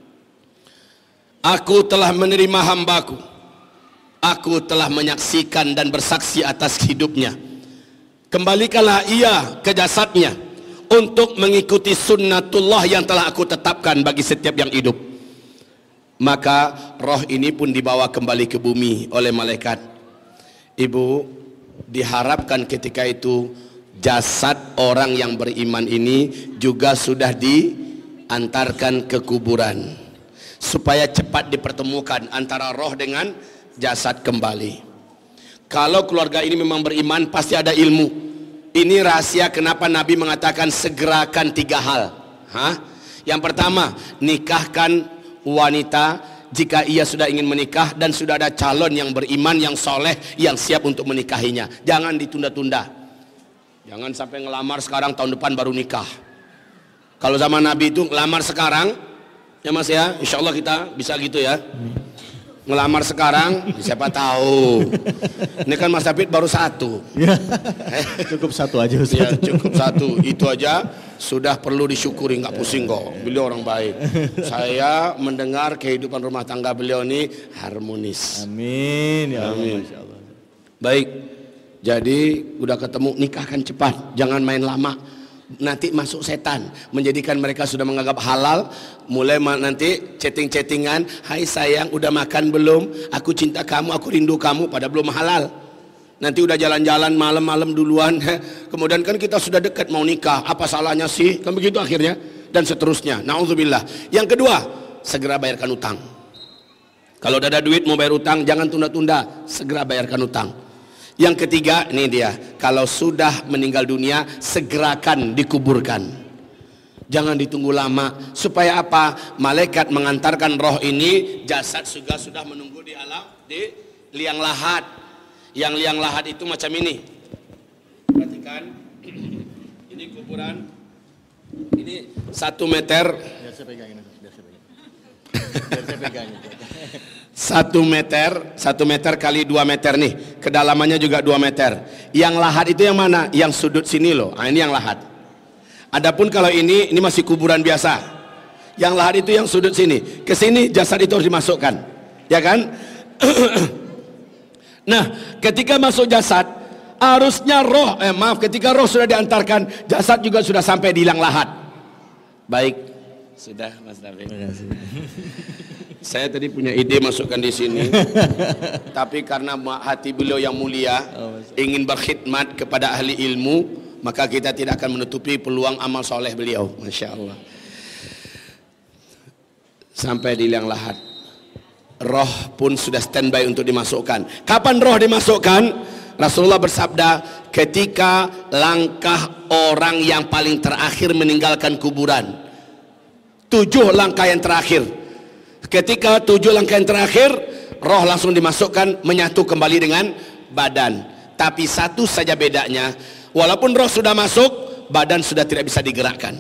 aku telah menerima hambaku, aku telah menyaksikan dan bersaksi atas hidupnya. Kembalikanlah ia ke jasadnya untuk mengikuti sunnatullah yang telah aku tetapkan bagi setiap yang hidup. Maka roh ini pun dibawa kembali ke bumi oleh malaikat. Ibu, diharapkan ketika itu jasad orang yang beriman ini juga sudah diantarkan ke kuburan, supaya cepat dipertemukan antara roh dengan jasad kembali. Kalau keluarga ini memang beriman, pasti ada ilmu. Ini rahasia kenapa Nabi mengatakan segerakan tiga hal. Hah? Yang pertama, nikahkan wanita jika ia sudah ingin menikah dan sudah ada calon yang beriman, yang soleh, yang siap untuk menikahinya. Jangan ditunda-tunda. Jangan sampai ngelamar sekarang, tahun depan baru nikah. Kalau zaman Nabi itu ngelamar sekarang, ya mas ya, insya Allah kita bisa gitu ya. Ngelamar sekarang, siapa tahu. Ini kan Mas David baru satu. Ya, cukup satu aja Ustaz. Ya, cukup satu. Itu aja sudah perlu disyukuri, nggak pusing kok. Beliau orang baik. Saya mendengar kehidupan rumah tangga beliau ini harmonis. Amin ya Amin. Masya Allah. Baik. Jadi udah ketemu, nikahkan cepat, jangan main lama. Nanti masuk setan, menjadikan mereka sudah menganggap halal. Mulai nanti chatting-chattingan, hai sayang udah makan belum, aku cinta kamu, aku rindu kamu, pada belum halal. Nanti udah jalan-jalan malam-malam duluan, kemudian kan kita sudah dekat mau nikah, apa salahnya sih, kan begitu akhirnya, dan seterusnya. Na'udzubillah. Yang kedua, segera bayarkan utang. Kalau udah ada duit mau bayar utang, jangan tunda-tunda, segera bayarkan utang. Yang ketiga, ini dia, kalau sudah meninggal dunia segerakan dikuburkan. Jangan ditunggu lama. Supaya apa? Malaikat mengantarkan roh ini, jasad juga sudah menunggu di alam, di liang lahat. Yang liang lahat itu macam ini. Perhatikan, ini kuburan, ini satu meter. Biar saya pegangin, biar saya pegangin. Biar saya pegangin. Satu meter, satu meter kali dua meter nih, kedalamannya juga dua meter. Yang lahat itu yang mana? Yang sudut sini loh. Nah, ini yang lahat. Adapun kalau ini, ini masih kuburan biasa. Yang lahat itu yang sudut sini. Ke sini jasad itu harus dimasukkan, ya kan? Nah, ketika masuk jasad, harusnya roh, eh maaf, ketika roh sudah diantarkan, jasad juga sudah sampai di liang lahat. Baik, sudah Mas David. Terima kasih. Saya tadi punya ide masukkan di sini, tapi karena hati beliau yang mulia ingin berkhidmat kepada ahli ilmu, maka kita tidak akan menutupi peluang amal soleh beliau. Masya Allah. Sampai di liang lahat, roh pun sudah standby untuk dimasukkan. Kapan roh dimasukkan? Rasulullah bersabda, ketika langkah orang yang paling terakhir meninggalkan kuburan. Tujuh langkah yang terakhir. Ketika tujuh langkah yang terakhir, roh langsung dimasukkan, menyatu kembali dengan badan. Tapi satu saja bedanya, walaupun roh sudah masuk, badan sudah tidak bisa digerakkan.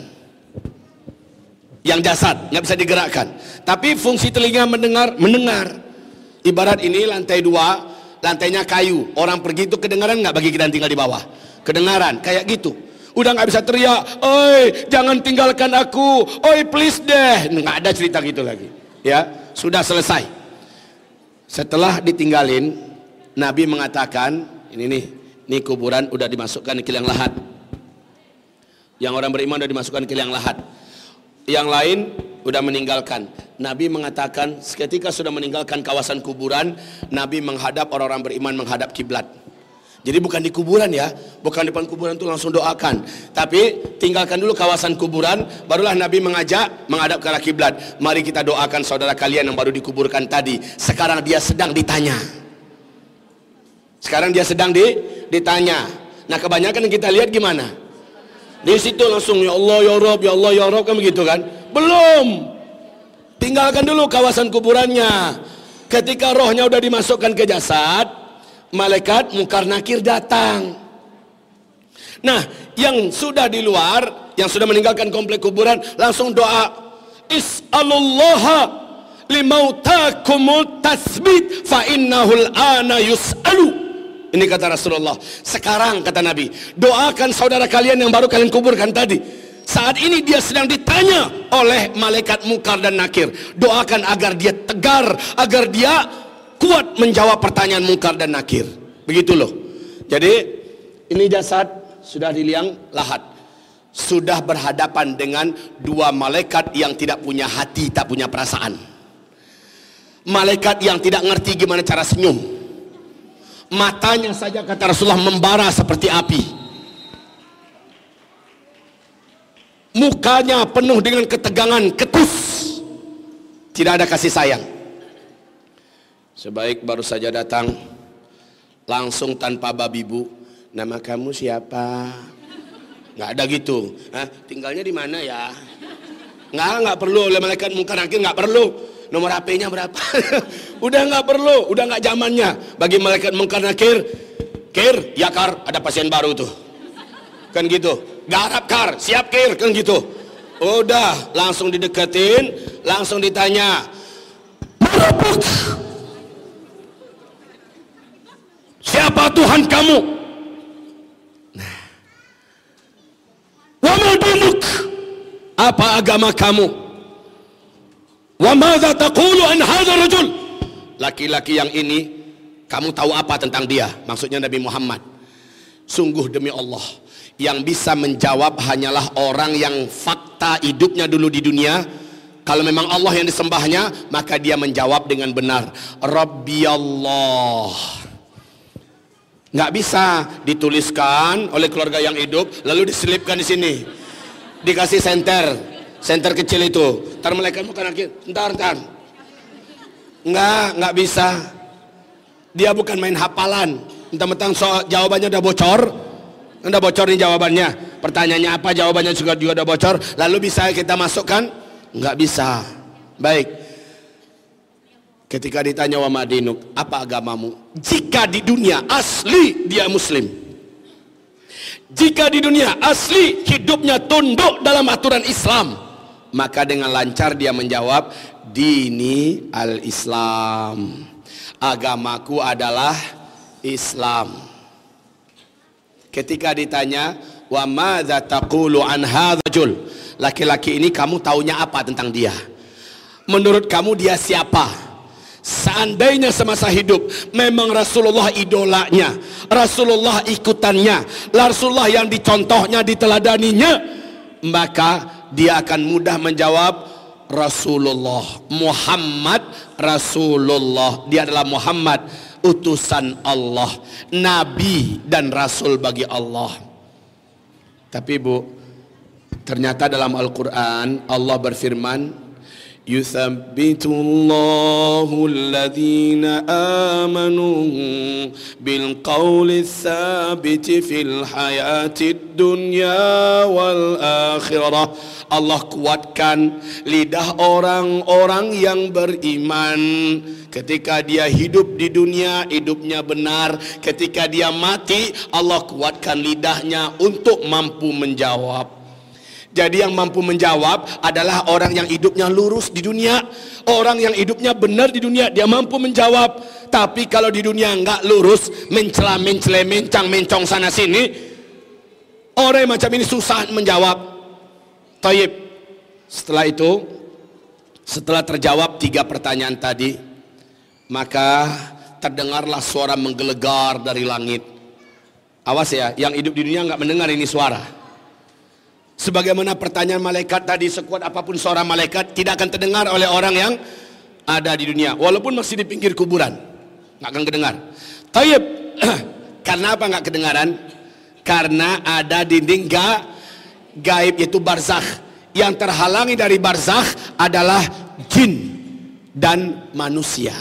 Yang jasad nggak bisa digerakkan, tapi fungsi telinga mendengar, mendengar. Ibarat ini lantai dua, lantainya kayu, orang pergi itu kedengaran nggak bagi kita yang tinggal di bawah? Kedengaran, kayak gitu. Udah nggak bisa teriak, oi jangan tinggalkan aku, oi please deh, nggak ada cerita gitu lagi. Ya, sudah selesai. Setelah ditinggalin, Nabi mengatakan, ini nih, ini kuburan udah dimasukkan ke liang lahat. Yang orang beriman udah dimasukkan ke liang lahat. Yang lain udah meninggalkan. Nabi mengatakan, ketika sudah meninggalkan kawasan kuburan, Nabi menghadap orang-orang beriman menghadap kiblat. Jadi bukan di kuburan ya, bukan depan kuburan itu langsung doakan, tapi tinggalkan dulu kawasan kuburan, barulah Nabi mengajak menghadap ke arah kiblat. Mari kita doakan saudara kalian yang baru dikuburkan tadi. Sekarang dia sedang ditanya. Sekarang dia sedang di, ditanya. Nah kebanyakan yang kita lihat gimana? Di situ langsung ya Allah ya Rabb, ya Allah ya Rabb, kan begitu kan? Belum. Tinggalkan dulu kawasan kuburannya. Ketika rohnya udah dimasukkan ke jasad, malaikat Munkar Nakir datang. Nah, yang sudah di luar, yang sudah meninggalkan komplek kuburan, langsung doa, Is'alullaha limautakumut tasbit fa innahul ana yus'alu. Ini kata Rasulullah. Sekarang kata Nabi, doakan saudara kalian yang baru kalian kuburkan tadi. Saat ini dia sedang ditanya oleh malaikat Munkar dan Nakir. Doakan agar dia tegar, agar dia kuat menjawab pertanyaan Munkar dan Nakir. Begitu loh. Jadi ini jasad sudah di liang lahat, sudah berhadapan dengan dua malaikat yang tidak punya hati, tak punya perasaan. Malaikat yang tidak ngerti gimana cara senyum. Matanya saja kata Rasulullah membara seperti api. Mukanya penuh dengan ketegangan, ketus. Tidak ada kasih sayang. Sebaik baru saja datang, langsung tanpa babi bu, nama kamu siapa? Nggak ada gitu. Hah, tinggalnya di mana ya? Nggak, nggak perlu oleh malaikat Munkar Nakir, nggak perlu. Nomor H P-nya berapa? Udah nggak perlu, udah nggak zamannya. Bagi malaikat Munkar Nakir, Kir, ya Kar, ada pasien baru tuh. Kan gitu. Garap Kar, siap Kir, kan gitu. Udah, langsung dideketin, langsung ditanya. Siapa Tuhan kamu? Nah. Wa ma dinuk? Apa agama kamu? Wa madza taqulu an hadzal rajul? Laki-laki yang ini, kamu tahu apa tentang dia? Maksudnya Nabi Muhammad. Sungguh demi Allah, yang bisa menjawab hanyalah orang yang fakta hidupnya dulu di dunia. Kalau memang Allah yang disembahnya, maka dia menjawab dengan benar. Rabbi Allah. Nggak bisa dituliskan oleh keluarga yang hidup lalu diselipkan di sini, dikasih senter, senter kecil itu. Ntar malaikat Munkar Nakir, ntar ntar, nggak nggak bisa. Dia bukan main hafalan, Mentang-mentang soal jawabannya udah bocor, udah bocor nih jawabannya. Pertanyaannya apa, jawabannya juga juga udah bocor. Lalu bisa kita masukkan? Nggak bisa. Baik. Ketika ditanya wa madinuk, apa agamamu? Jika di dunia asli dia muslim, jika di dunia asli hidupnya tunduk dalam aturan Islam, maka dengan lancar dia menjawab, dini al-Islam, agamaku adalah Islam. Ketika ditanya, wa madza taqulu an hadzal, laki-laki ini kamu taunya apa tentang dia? Menurut kamu dia siapa? Seandainya semasa hidup memang Rasulullah idolanya, Rasulullah ikutannya, Rasulullah yang dicontohnya, diteladaninya, maka dia akan mudah menjawab Rasulullah, Muhammad Rasulullah. Dia adalah Muhammad, utusan Allah, Nabi dan Rasul bagi Allah. Tapi Bu, ternyata dalam Al-Quran Allah berfirman, yuthabbitullahu alladhina amanu bil qawli tsabiti fil hayatid dunya wal akhirah. Allah kuatkan lidah orang-orang yang beriman ketika dia hidup di dunia, hidupnya benar. Ketika dia mati, Allah kuatkan lidahnya untuk mampu menjawab. Jadi yang mampu menjawab adalah orang yang hidupnya lurus di dunia, orang yang hidupnya benar di dunia, dia mampu menjawab. Tapi kalau di dunia enggak lurus, mencela mencele mencang mencong sana sini, orang yang macam ini susah menjawab. Taib. Setelah itu, setelah terjawab tiga pertanyaan tadi, maka terdengarlah suara menggelegar dari langit. Awas ya, yang hidup di dunia enggak mendengar ini suara. Sebagaimana pertanyaan malaikat tadi, sekuat apapun suara malaikat tidak akan terdengar oleh orang yang ada di dunia, walaupun masih di pinggir kuburan, nggak akan kedengar. Taib. Karena apa nggak kedengaran? Karena ada dinding ga, gaib, yaitu barzakh. Yang terhalangi dari barzakh adalah jin dan manusia.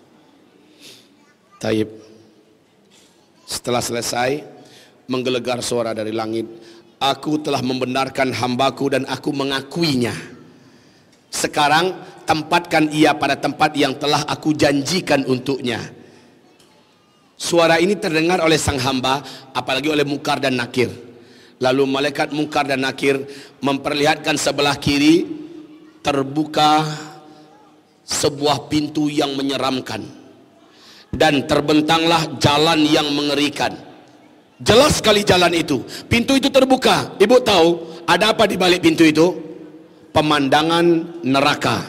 Taib. Setelah selesai, menggelegar suara dari langit, aku telah membenarkan hambaku dan aku mengakuinya. Sekarang tempatkan ia pada tempat yang telah aku janjikan untuknya. Suara ini terdengar oleh sang hamba, apalagi oleh Munkar dan Nakir. Lalu malaikat Munkar dan Nakir memperlihatkan sebelah kiri terbuka sebuah pintu yang menyeramkan, dan terbentanglah jalan yang mengerikan. Jelas sekali jalan itu. Pintu itu terbuka. Ibu tahu ada apa di balik pintu itu? Pemandangan neraka,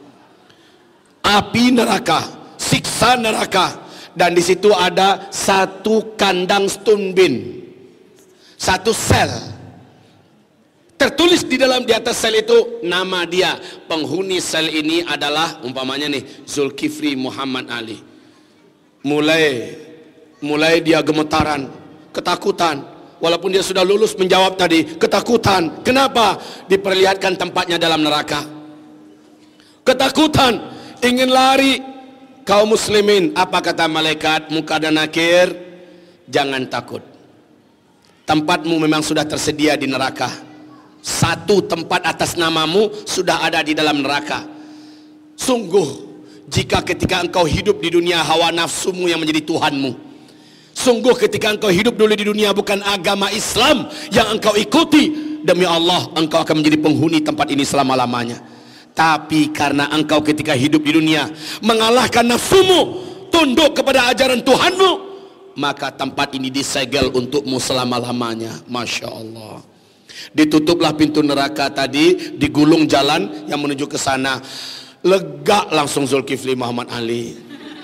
api neraka, siksa neraka. Dan di situ ada satu kandang stunbin, satu sel. Tertulis di dalam di atas sel itu nama dia. Penghuni sel ini adalah umpamanya nih Zulkifli Muhammad Ali. Mulai mulai dia gemetaran, ketakutan, walaupun dia sudah lulus menjawab tadi, ketakutan. Kenapa? Diperlihatkan tempatnya dalam neraka. Ketakutan, ingin lari. Kaum muslimin, apa kata malaikat Munkar dan Nakir? Jangan takut, tempatmu memang sudah tersedia di neraka. Satu tempat atas namamu sudah ada di dalam neraka. Sungguh, jika ketika engkau hidup di dunia hawa nafsumu yang menjadi Tuhanmu, sungguh ketika engkau hidup dulu di dunia bukan agama Islam yang engkau ikuti, demi Allah engkau akan menjadi penghuni tempat ini selama-lamanya. Tapi karena engkau ketika hidup di dunia mengalahkan nafsumu, tunduk kepada ajaran Tuhanmu, maka tempat ini disegel untukmu selama-lamanya. Masya Allah. Ditutuplah pintu neraka tadi, digulung jalan yang menuju ke sana. Lega langsung Zulkifli Muhammad Ali.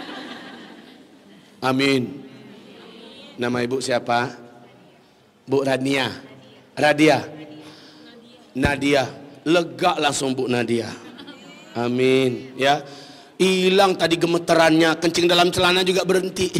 Amin. Nama ibu siapa? Bu Rania. Radia. Nadia. Lega langsung Bu Nadia. Amin. Ya. Hilang tadi gemeterannya, kencing dalam celana juga berhenti.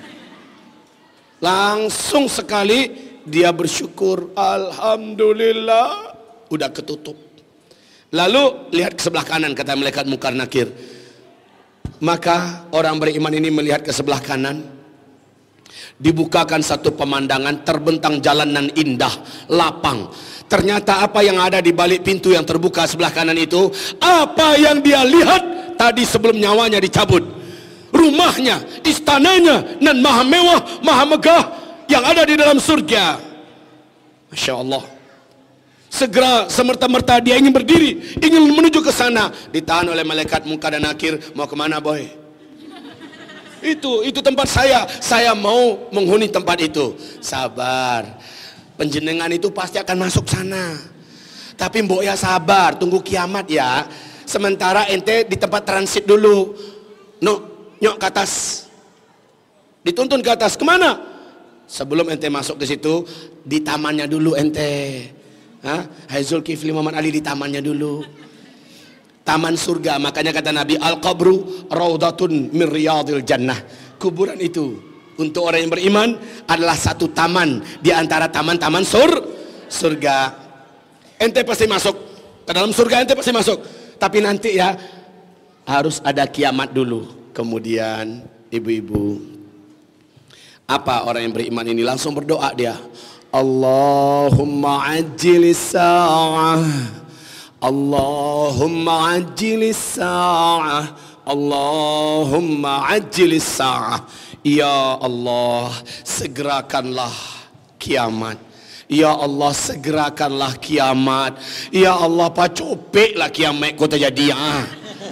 Langsung sekali dia bersyukur, alhamdulillah, udah ketutup. Lalu lihat ke sebelah kanan, kata malaikat Munkar Nakir. Maka orang beriman ini melihat ke sebelah kanan. Dibukakan satu pemandangan, terbentang jalanan indah, lapang. Ternyata apa yang ada di balik pintu yang terbuka sebelah kanan itu, apa yang dia lihat tadi sebelum nyawanya dicabut. Rumahnya, istananya, dan maha mewah, maha megah yang ada di dalam surga. Masya Allah. Segera semerta-merta dia ingin berdiri, ingin menuju ke sana, ditahan oleh malaikat Munkar dan Nakir. Mau kemana boy? Itu, itu tempat saya. Saya mau menghuni tempat itu. Sabar. Penjenengan itu pasti akan masuk sana. Tapi mbok ya sabar, tunggu kiamat ya. Sementara ente di tempat transit dulu. No, nyok ke atas. Dituntun ke atas. Kemana? Sebelum ente masuk ke situ, di tamannya dulu ente. Hah? Hai Zulkifli Muhammad Ali di tamannya dulu. Taman surga. Makanya kata Nabi, al-qabru raudatun min riyadil jannah. Kuburan itu untuk orang yang beriman adalah satu taman di antara taman-taman sur surga. Ente pasti masuk ke dalam surga, ente pasti masuk. Tapi nanti ya harus ada kiamat dulu. Kemudian ibu-ibu, apa orang yang beriman ini langsung berdoa dia, Allahumma ajjilis sa'ah, Allahumma ajjilis sa'ah, Allahumma ajjilis sa'ah. Ya Allah, segerakanlah kiamat. Ya Allah, segerakanlah kiamat. Ya Allah, pacopeklah kiamat kau terjadi. Ah.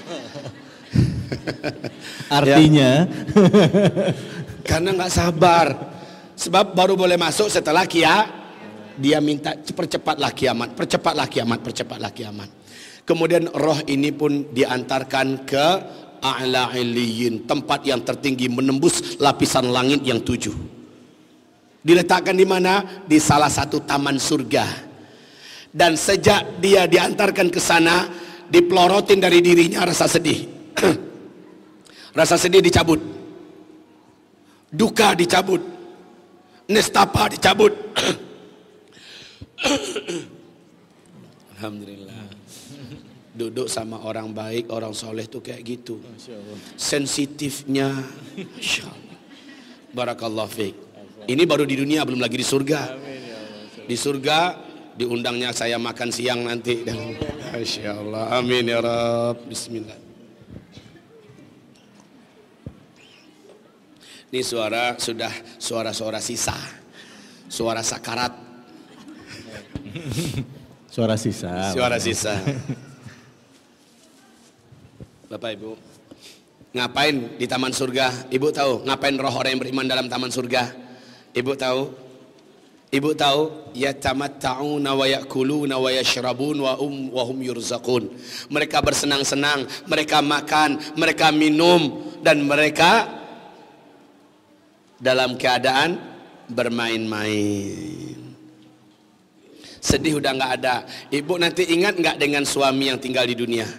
Artinya karena nggak sabar. Sebab baru boleh masuk setelah kia. Dia minta percepatlah kiamat, percepatlah kiamat, percepatlah kiamat. Kemudian roh ini pun diantarkan ke a'la illiyin, tempat yang tertinggi, menembus lapisan langit yang tujuh. Diletakkan di mana? Di salah satu taman surga. Dan sejak dia diantarkan ke sana, dipelorotin dari dirinya rasa sedih. Rasa sedih dicabut, duka dicabut, nestapa dicabut. Alhamdulillah. Duduk sama orang baik, orang soleh tuh kayak gitu. Sensitifnya, Masya Allah. Barakallah fiik. Ini baru di dunia, belum lagi di surga. Di surga diundangnya saya makan siang nanti. Masya Allah. Amin ya Rabb. Bismillah. Ini suara sudah suara-suara sisa, suara sakarat. Suara sisa. Suara sisa. Bapak Ibu, ngapain di taman surga? Ibu tahu ngapain roh orang yang beriman dalam taman surga? Ibu tahu? Ibu tahu? Yatamatta'una wa ya'kuluna wa yashrabun wa um wa hum yurzaqun. Mereka bersenang-senang, mereka makan, mereka minum, dan mereka dalam keadaan bermain-main. Sedih udah nggak ada. Ibu nanti ingat nggak dengan suami yang tinggal di dunia?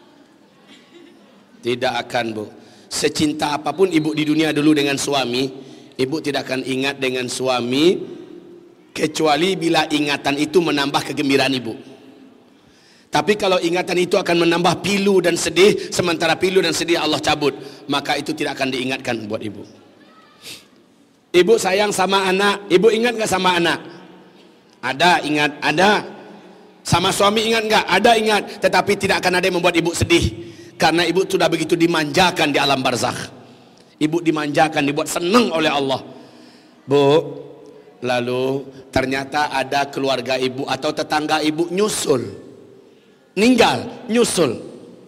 Tidak akan, Bu. Secinta apapun ibu di dunia dulu dengan suami, ibu tidak akan ingat dengan suami kecuali bila ingatan itu menambah kegembiraan ibu. Tapi kalau ingatan itu akan menambah pilu dan sedih, sementara pilu dan sedih Allah cabut, maka itu tidak akan diingatkan buat ibu. Ibu sayang sama anak, ibu ingat nggak sama anak? Ada, ingat, ada. Sama suami ingat nggak? Ada, ingat. Tetapi tidak akan ada yang membuat ibu sedih, karena ibu sudah begitu dimanjakan di alam barzakh. Ibu dimanjakan, dibuat senang oleh Allah. Bu, lalu ternyata ada keluarga ibu atau tetangga ibu nyusul, ninggal, nyusul,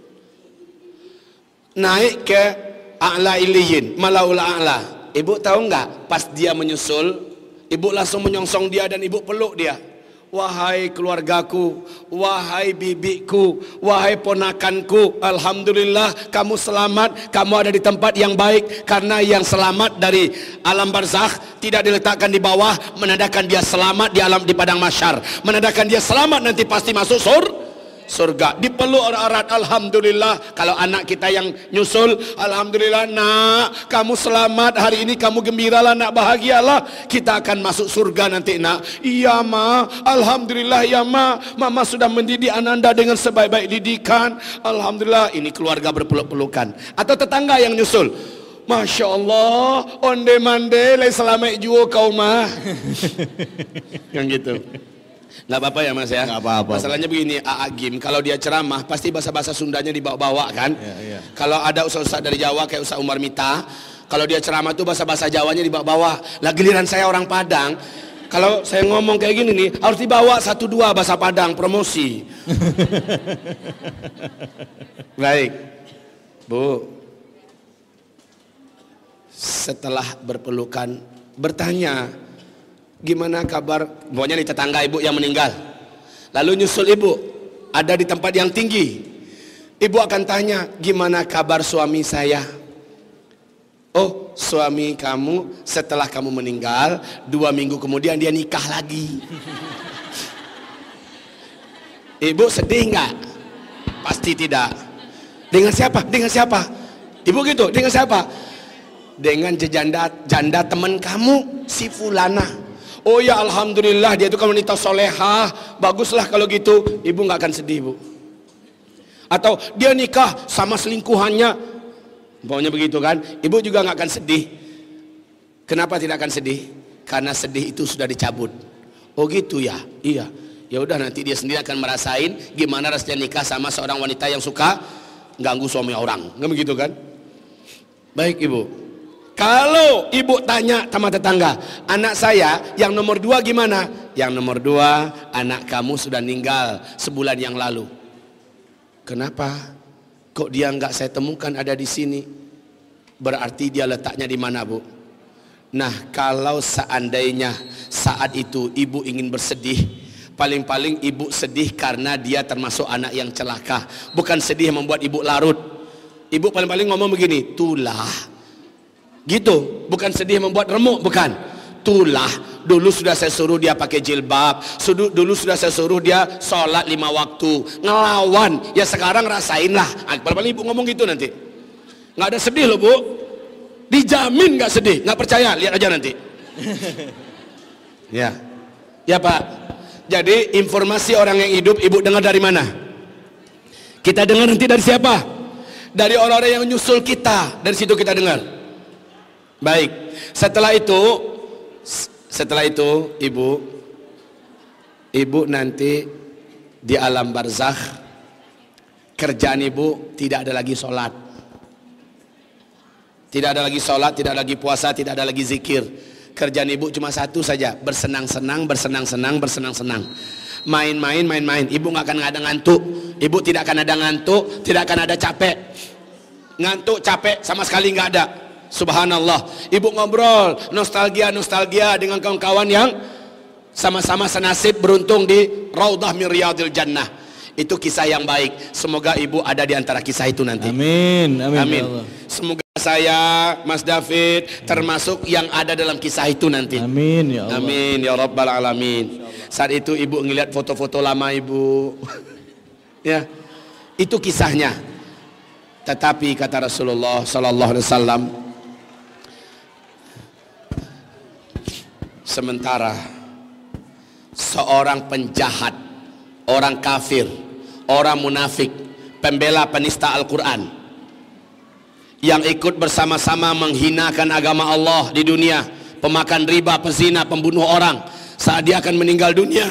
naik ke a'la illiyin, malaul a'la. Ibu tahu nggak? Pas dia menyusul, ibu langsung menyongsong dia dan ibu peluk dia. Wahai keluargaku, wahai bibiku, wahai ponakanku, alhamdulillah kamu selamat, kamu ada di tempat yang baik. Karena yang selamat dari alam barzakh tidak diletakkan di bawah, menandakan dia selamat di alam di padang mahsyar, menandakan dia selamat nanti pasti masuk sur surga. Dipeluk erat-erat, alhamdulillah. Kalau anak kita yang nyusul, alhamdulillah nak, kamu selamat hari ini, kamu gembiralah nak, bahagialah, kita akan masuk surga nanti nak. Iya ma, alhamdulillah ya ma, mama sudah mendidik ananda dengan sebaik-baik didikan, alhamdulillah. Ini keluarga berpeluk-pelukan. Atau tetangga yang nyusul, Masya Allah, onde mande lay selama juo kau mah. Yang gitu. Nggak apa-apa ya mas ya. Nggak apa-apa. Masalahnya begini, A A Gim kalau dia ceramah pasti bahasa-bahasa Sundanya dibawa-bawa kan. Ya, ya. Kalau ada ustaz-ustaz dari Jawa kayak Ustaz Umar Mita, kalau dia ceramah tuh bahasa-bahasa Jawanya dibawa-bawa. Lah giliran saya orang Padang, kalau saya ngomong kayak gini nih harus dibawa satu dua bahasa Padang promosi. Baik, Bu. Setelah berpelukan bertanya, gimana kabar? Pokoknya nih tetangga ibu yang meninggal. Lalu nyusul ibu, ada di tempat yang tinggi. Ibu akan tanya, gimana kabar suami saya? Oh, suami kamu setelah kamu meninggal, dua minggu kemudian dia nikah lagi. Ibu sedih nggak? Pasti tidak. Dengan siapa? Dengan siapa? Ibu gitu, dengan siapa? Dengan janda janda teman kamu si fulana. Oh ya alhamdulillah dia itu kan wanita solehah, baguslah kalau gitu. Ibu nggak akan sedih bu. Atau dia nikah sama selingkuhannya, pokoknya begitu kan. Ibu juga nggak akan sedih. Kenapa tidak akan sedih? Karena sedih itu sudah dicabut. Oh gitu ya, iya. Ya udah nanti dia sendiri akan merasain gimana rasanya nikah sama seorang wanita yang suka ganggu suami orang, nggak begitu kan? Baik ibu. Kalau ibu tanya sama tetangga, anak saya yang nomor dua gimana? Yang nomor dua, anak kamu sudah meninggal sebulan yang lalu. Kenapa? Kok dia nggak saya temukan ada di sini? Berarti dia letaknya di mana bu? Nah kalau seandainya saat itu ibu ingin bersedih, paling-paling ibu sedih karena dia termasuk anak yang celaka, bukan sedih yang membuat ibu larut. Ibu paling-paling ngomong begini, tulah. Gitu, bukan sedih membuat remuk, bukan. Tulah, dulu sudah saya suruh dia pakai jilbab, sudu, dulu sudah saya suruh dia sholat lima waktu, ngelawan, ya sekarang rasainlah. Paling-paling ibu ngomong gitu nanti. Nggak ada sedih loh bu, dijamin nggak sedih, nggak percaya, lihat aja nanti. Ya, ya pak. Jadi informasi orang yang hidup ibu dengar dari mana? Kita dengar nanti dari siapa? Dari orang-orang yang nyusul kita, dari situ kita dengar. Baik, setelah itu, setelah itu ibu, ibu nanti di alam barzakh, kerjaan ibu tidak ada lagi sholat, tidak ada lagi sholat, tidak ada lagi puasa, tidak ada lagi zikir. Kerjaan ibu cuma satu saja, bersenang-senang, bersenang-senang, bersenang-senang, main-main, main-main. Ibu nggak akan ada ngantuk, ibu tidak akan ada ngantuk, tidak akan ada capek, ngantuk, capek sama sekali nggak ada. Subhanallah, ibu ngobrol nostalgia nostalgia dengan kawan-kawan yang sama-sama senasib beruntung di Raudhah min Riyadil Jannah. Itu kisah yang baik. Semoga ibu ada di antara kisah itu nanti. Amin. Amin. Amin. Ya semoga saya, Mas David termasuk yang ada dalam kisah itu nanti. Amin ya Allah. Amin ya Rabbal Alamin. Saat itu ibu ngeliat foto-foto lama ibu. Ya, itu kisahnya. Tetapi kata Rasulullah Sallallahu Alaihi Wasallam, sementara seorang penjahat, orang kafir, orang munafik, pembela penista Al-Quran yang ikut bersama-sama menghinakan agama Allah di dunia, pemakan riba, pezina, pembunuh orang, saat dia akan meninggal dunia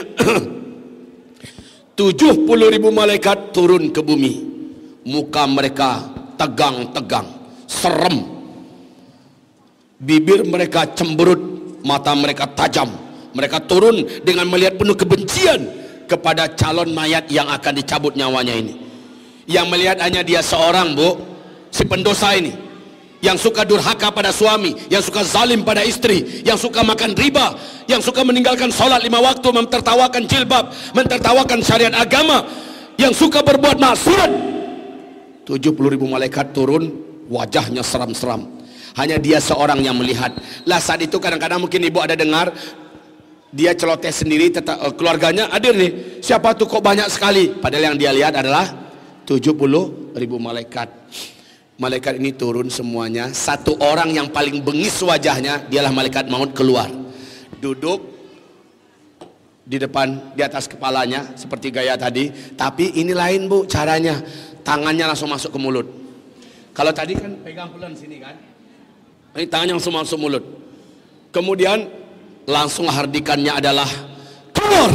tujuh puluh ribu malaikat turun ke bumi. Muka mereka tegang-tegang, serem, bibir mereka cemberut, mata mereka tajam. Mereka turun dengan melihat penuh kebencian kepada calon mayat yang akan dicabut nyawanya ini. Yang melihat hanya dia seorang bu, si pendosa ini, yang suka durhaka pada suami, yang suka zalim pada istri, yang suka makan riba, yang suka meninggalkan sholat lima waktu, mentertawakan jilbab, mentertawakan syariat agama, yang suka berbuat maksiat. tujuh puluh ribu malaikat turun, wajahnya seram-seram. Hanya dia seorang yang melihat. Lah saat itu kadang-kadang mungkin ibu ada dengar, dia celoteh sendiri, tetap, keluarganya hadir nih, siapa tuh kok banyak sekali, padahal yang dia lihat adalah tujuh puluh ribu malaikat. Malaikat ini turun semuanya, satu orang yang paling bengis wajahnya dialah malaikat maut keluar, duduk di depan, di atas kepalanya seperti gaya tadi, tapi ini lain bu caranya, tangannya langsung masuk ke mulut. Kalau tadi kan pegang pelan sini kan, Ini tangan yang semua masuk mulut. Kemudian langsung hardikannya adalah keluar.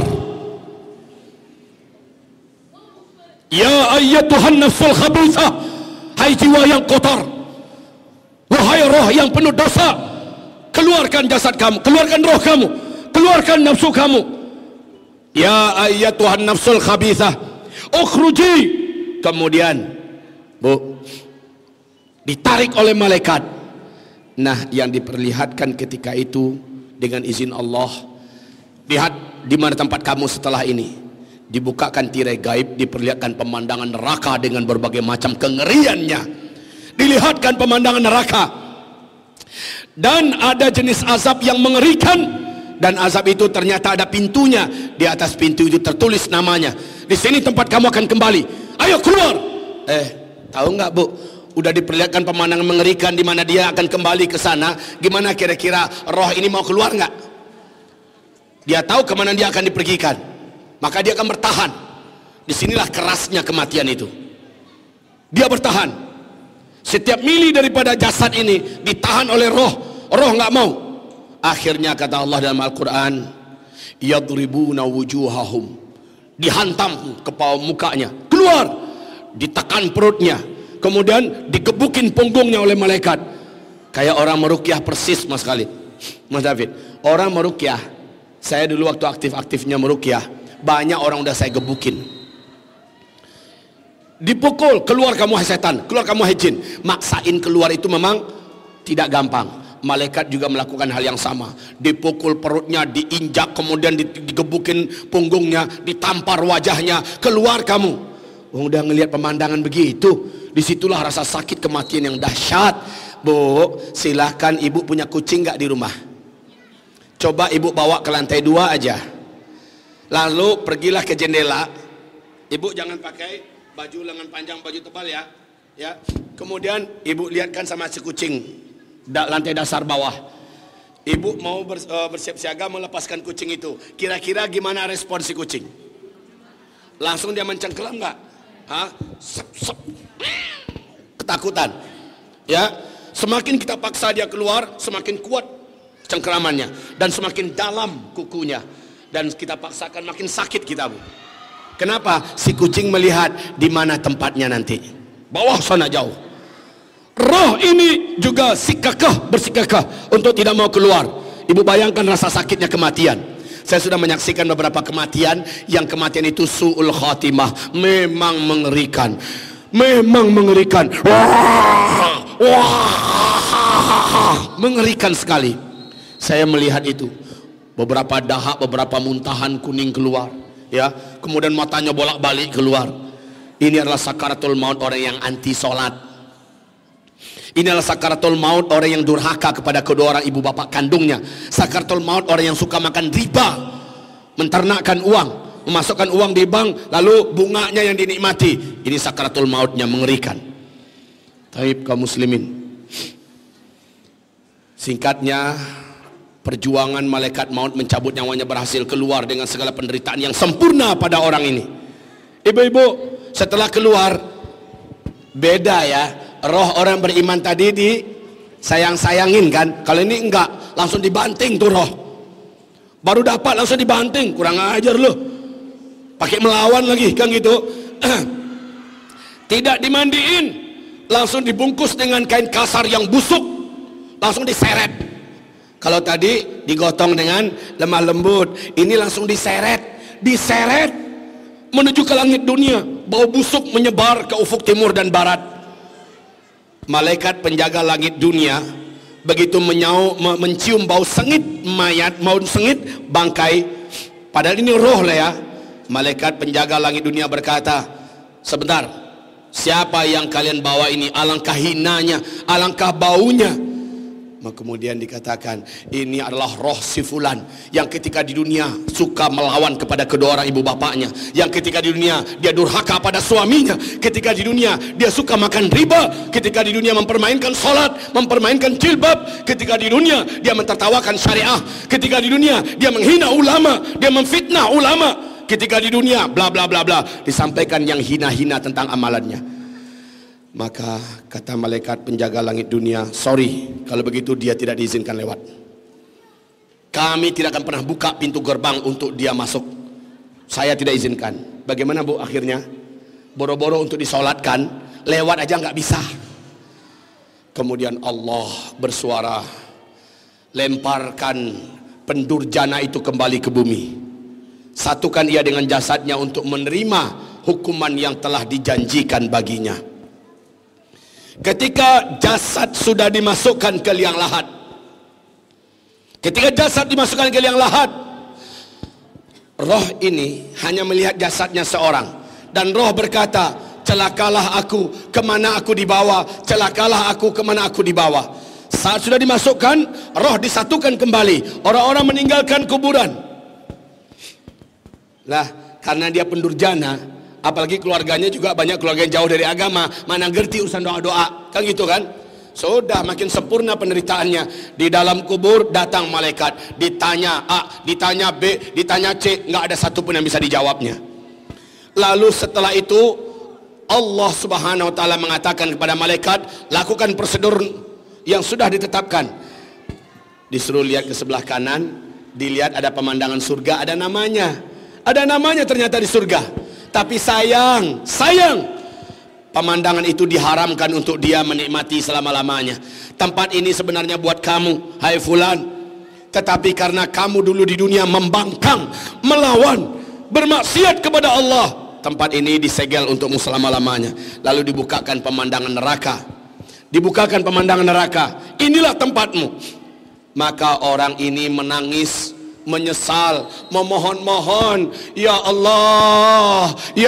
Ya ayyatuhan nafsul khabithah, hai jiwa yang kotor, wahai roh yang penuh dosa, keluarkan jasad kamu, keluarkan roh kamu, keluarkan nafsu kamu. Ya ayyatuhan nafsul khabithah, ukhruji. Kemudian, Bu, ditarik oleh malaikat. Nah, yang diperlihatkan ketika itu dengan izin Allah, lihat di mana tempat kamu setelah ini. Dibukakan tirai gaib, diperlihatkan pemandangan neraka dengan berbagai macam kengeriannya. Dilihatkan pemandangan neraka. Dan ada jenis azab yang mengerikan. Dan azab itu ternyata ada pintunya. Di atas pintu itu tertulis namanya. Di sini tempat kamu akan kembali. Ayo keluar. Eh, tahu nggak Bu? Udah diperlihatkan pemandangan mengerikan di mana dia akan kembali ke sana. Gimana kira-kira roh ini mau keluar nggak? Dia tahu kemana dia akan dipergikan. Maka dia akan bertahan. Disinilah kerasnya kematian itu. Dia bertahan. Setiap mili daripada jasad ini ditahan oleh roh. Roh nggak mau. Akhirnya kata Allah dalam Al-Quran, yadribuna wujuhahum, dihantam kepala mukanya, keluar, ditekan perutnya, kemudian digebukin punggungnya oleh malaikat. Kayak orang merukyah persis Mas Khalid, Mas David. Orang merukyah, saya dulu waktu aktif-aktifnya merukyah, banyak orang udah saya gebukin, dipukul, keluar kamu hai setan, keluar kamu hai jin. Maksain keluar itu memang tidak gampang. Malaikat juga melakukan hal yang sama, dipukul perutnya, diinjak, kemudian digebukin punggungnya, ditampar wajahnya, keluar kamu. Oh, udah ngelihat pemandangan begitu, disitulah rasa sakit kematian yang dahsyat. Bu, silahkan ibu punya kucing nggak di rumah? Coba ibu bawa ke lantai dua aja, lalu pergilah ke jendela. Ibu jangan pakai baju lengan panjang, baju tebal ya, ya. Kemudian ibu lihatkan sama si kucing da, lantai dasar bawah. Ibu mau ber, uh, bersiap siaga melepaskan kucing itu. Kira-kira gimana respon si kucing? Langsung dia mencengkelam nggak? Hah? Sep, sep. Ketakutan. Ya, semakin kita paksa dia keluar, semakin kuat cengkeramannya dan semakin dalam kukunya. Dan kita paksakan makin sakit kita, Bu. Kenapa? Si kucing melihat di mana tempatnya nanti. Bawah sana jauh. Roh ini juga sikakah bersikakah untuk tidak mau keluar. Ibu bayangkan rasa sakitnya kematian. Saya sudah menyaksikan beberapa kematian yang kematian itu su'ul khatimah, memang mengerikan, memang mengerikan. Wah, wah, mengerikan sekali. Saya melihat itu. Beberapa dahak, beberapa muntahan kuning keluar, ya. Kemudian matanya bolak-balik keluar. Ini adalah sakaratul maut orang yang anti sholat. Ini adalah sakaratul maut orang yang durhaka kepada kedua orang ibu bapak kandungnya. Sakaratul maut orang yang suka makan riba, menternakkan uang, memasukkan uang di bank, lalu bunganya yang dinikmati. Ini sakaratul mautnya, mengerikan. Taib kaum muslimin, singkatnya, perjuangan malaikat maut mencabut nyawanya berhasil keluar dengan segala penderitaan yang sempurna pada orang ini. Ibu-ibu, setelah keluar, beda ya. Roh orang beriman tadi di sayang-sayangin kan. Kalau ini enggak, langsung dibanting tuh roh. Baru dapat langsung dibanting, kurang ajar loh. Pakai melawan lagi kan gitu. Tidak dimandiin, langsung dibungkus dengan kain kasar yang busuk, langsung diseret. Kalau tadi digotong dengan lemah lembut, ini langsung diseret, diseret menuju ke langit dunia. Bau busuk menyebar ke ufuk timur dan barat. Malaikat penjaga langit dunia begitu menyau, mencium bau sengit mayat, bau sengit bangkai, padahal ini roh lah ya. Malaikat penjaga langit dunia berkata, sebentar, siapa yang kalian bawa ini? Alangkah hinanya, alangkah baunya. Maka kemudian dikatakan, ini adalah roh si fulan yang ketika di dunia suka melawan kepada kedua orang ibu bapaknya, yang ketika di dunia dia durhaka pada suaminya, ketika di dunia dia suka makan riba, ketika di dunia mempermainkan sholat, mempermainkan jilbab, ketika di dunia dia mentertawakan syariah, ketika di dunia dia menghina ulama, dia memfitnah ulama, ketika di dunia bla bla bla bla, disampaikan yang hina-hina tentang amalannya. Maka kata malaikat penjaga langit dunia, sorry, kalau begitu dia tidak diizinkan lewat. Kami tidak akan pernah buka pintu gerbang untuk dia masuk. Saya tidak izinkan. Bagaimana Bu akhirnya? Boro-boro untuk disolatkan, lewat aja nggak bisa. Kemudian Allah bersuara, lemparkan pendurjana itu kembali ke bumi. Satukan ia dengan jasadnya untuk menerima hukuman yang telah dijanjikan baginya. Ketika jasad sudah dimasukkan ke liang lahat, ketika jasad dimasukkan ke liang lahat, roh ini hanya melihat jasadnya seorang, dan roh berkata, celakalah aku, kemana aku dibawa, celakalah aku, kemana aku dibawa. Saat sudah dimasukkan, roh disatukan kembali, orang-orang meninggalkan kuburan. Lah, karena dia pendurjana, apalagi keluarganya juga banyak keluarga yang jauh dari agama, mana ngerti urusan doa-doa, kan gitu kan? Sudah makin sempurna penderitaannya. Di dalam kubur datang malaikat, ditanya A, ditanya B, ditanya C, nggak ada satupun yang bisa dijawabnya. Lalu setelah itu Allah Subhanahu wa taala mengatakan kepada malaikat, lakukan prosedur yang sudah ditetapkan. Disuruh lihat ke sebelah kanan, dilihat ada pemandangan surga, ada namanya. Ada namanya ternyata di surga. Tapi sayang, sayang, pemandangan itu diharamkan untuk dia menikmati selama-lamanya. Tempat ini sebenarnya buat kamu, hai fulan. Tetapi karena kamu dulu di dunia membangkang, melawan, bermaksiat kepada Allah, tempat ini disegel untukmu selama-lamanya. Lalu dibukakan pemandangan neraka. Dibukakan pemandangan neraka. Inilah tempatmu. Maka orang ini menangis, menyesal, memohon-mohon, ya Allah, ya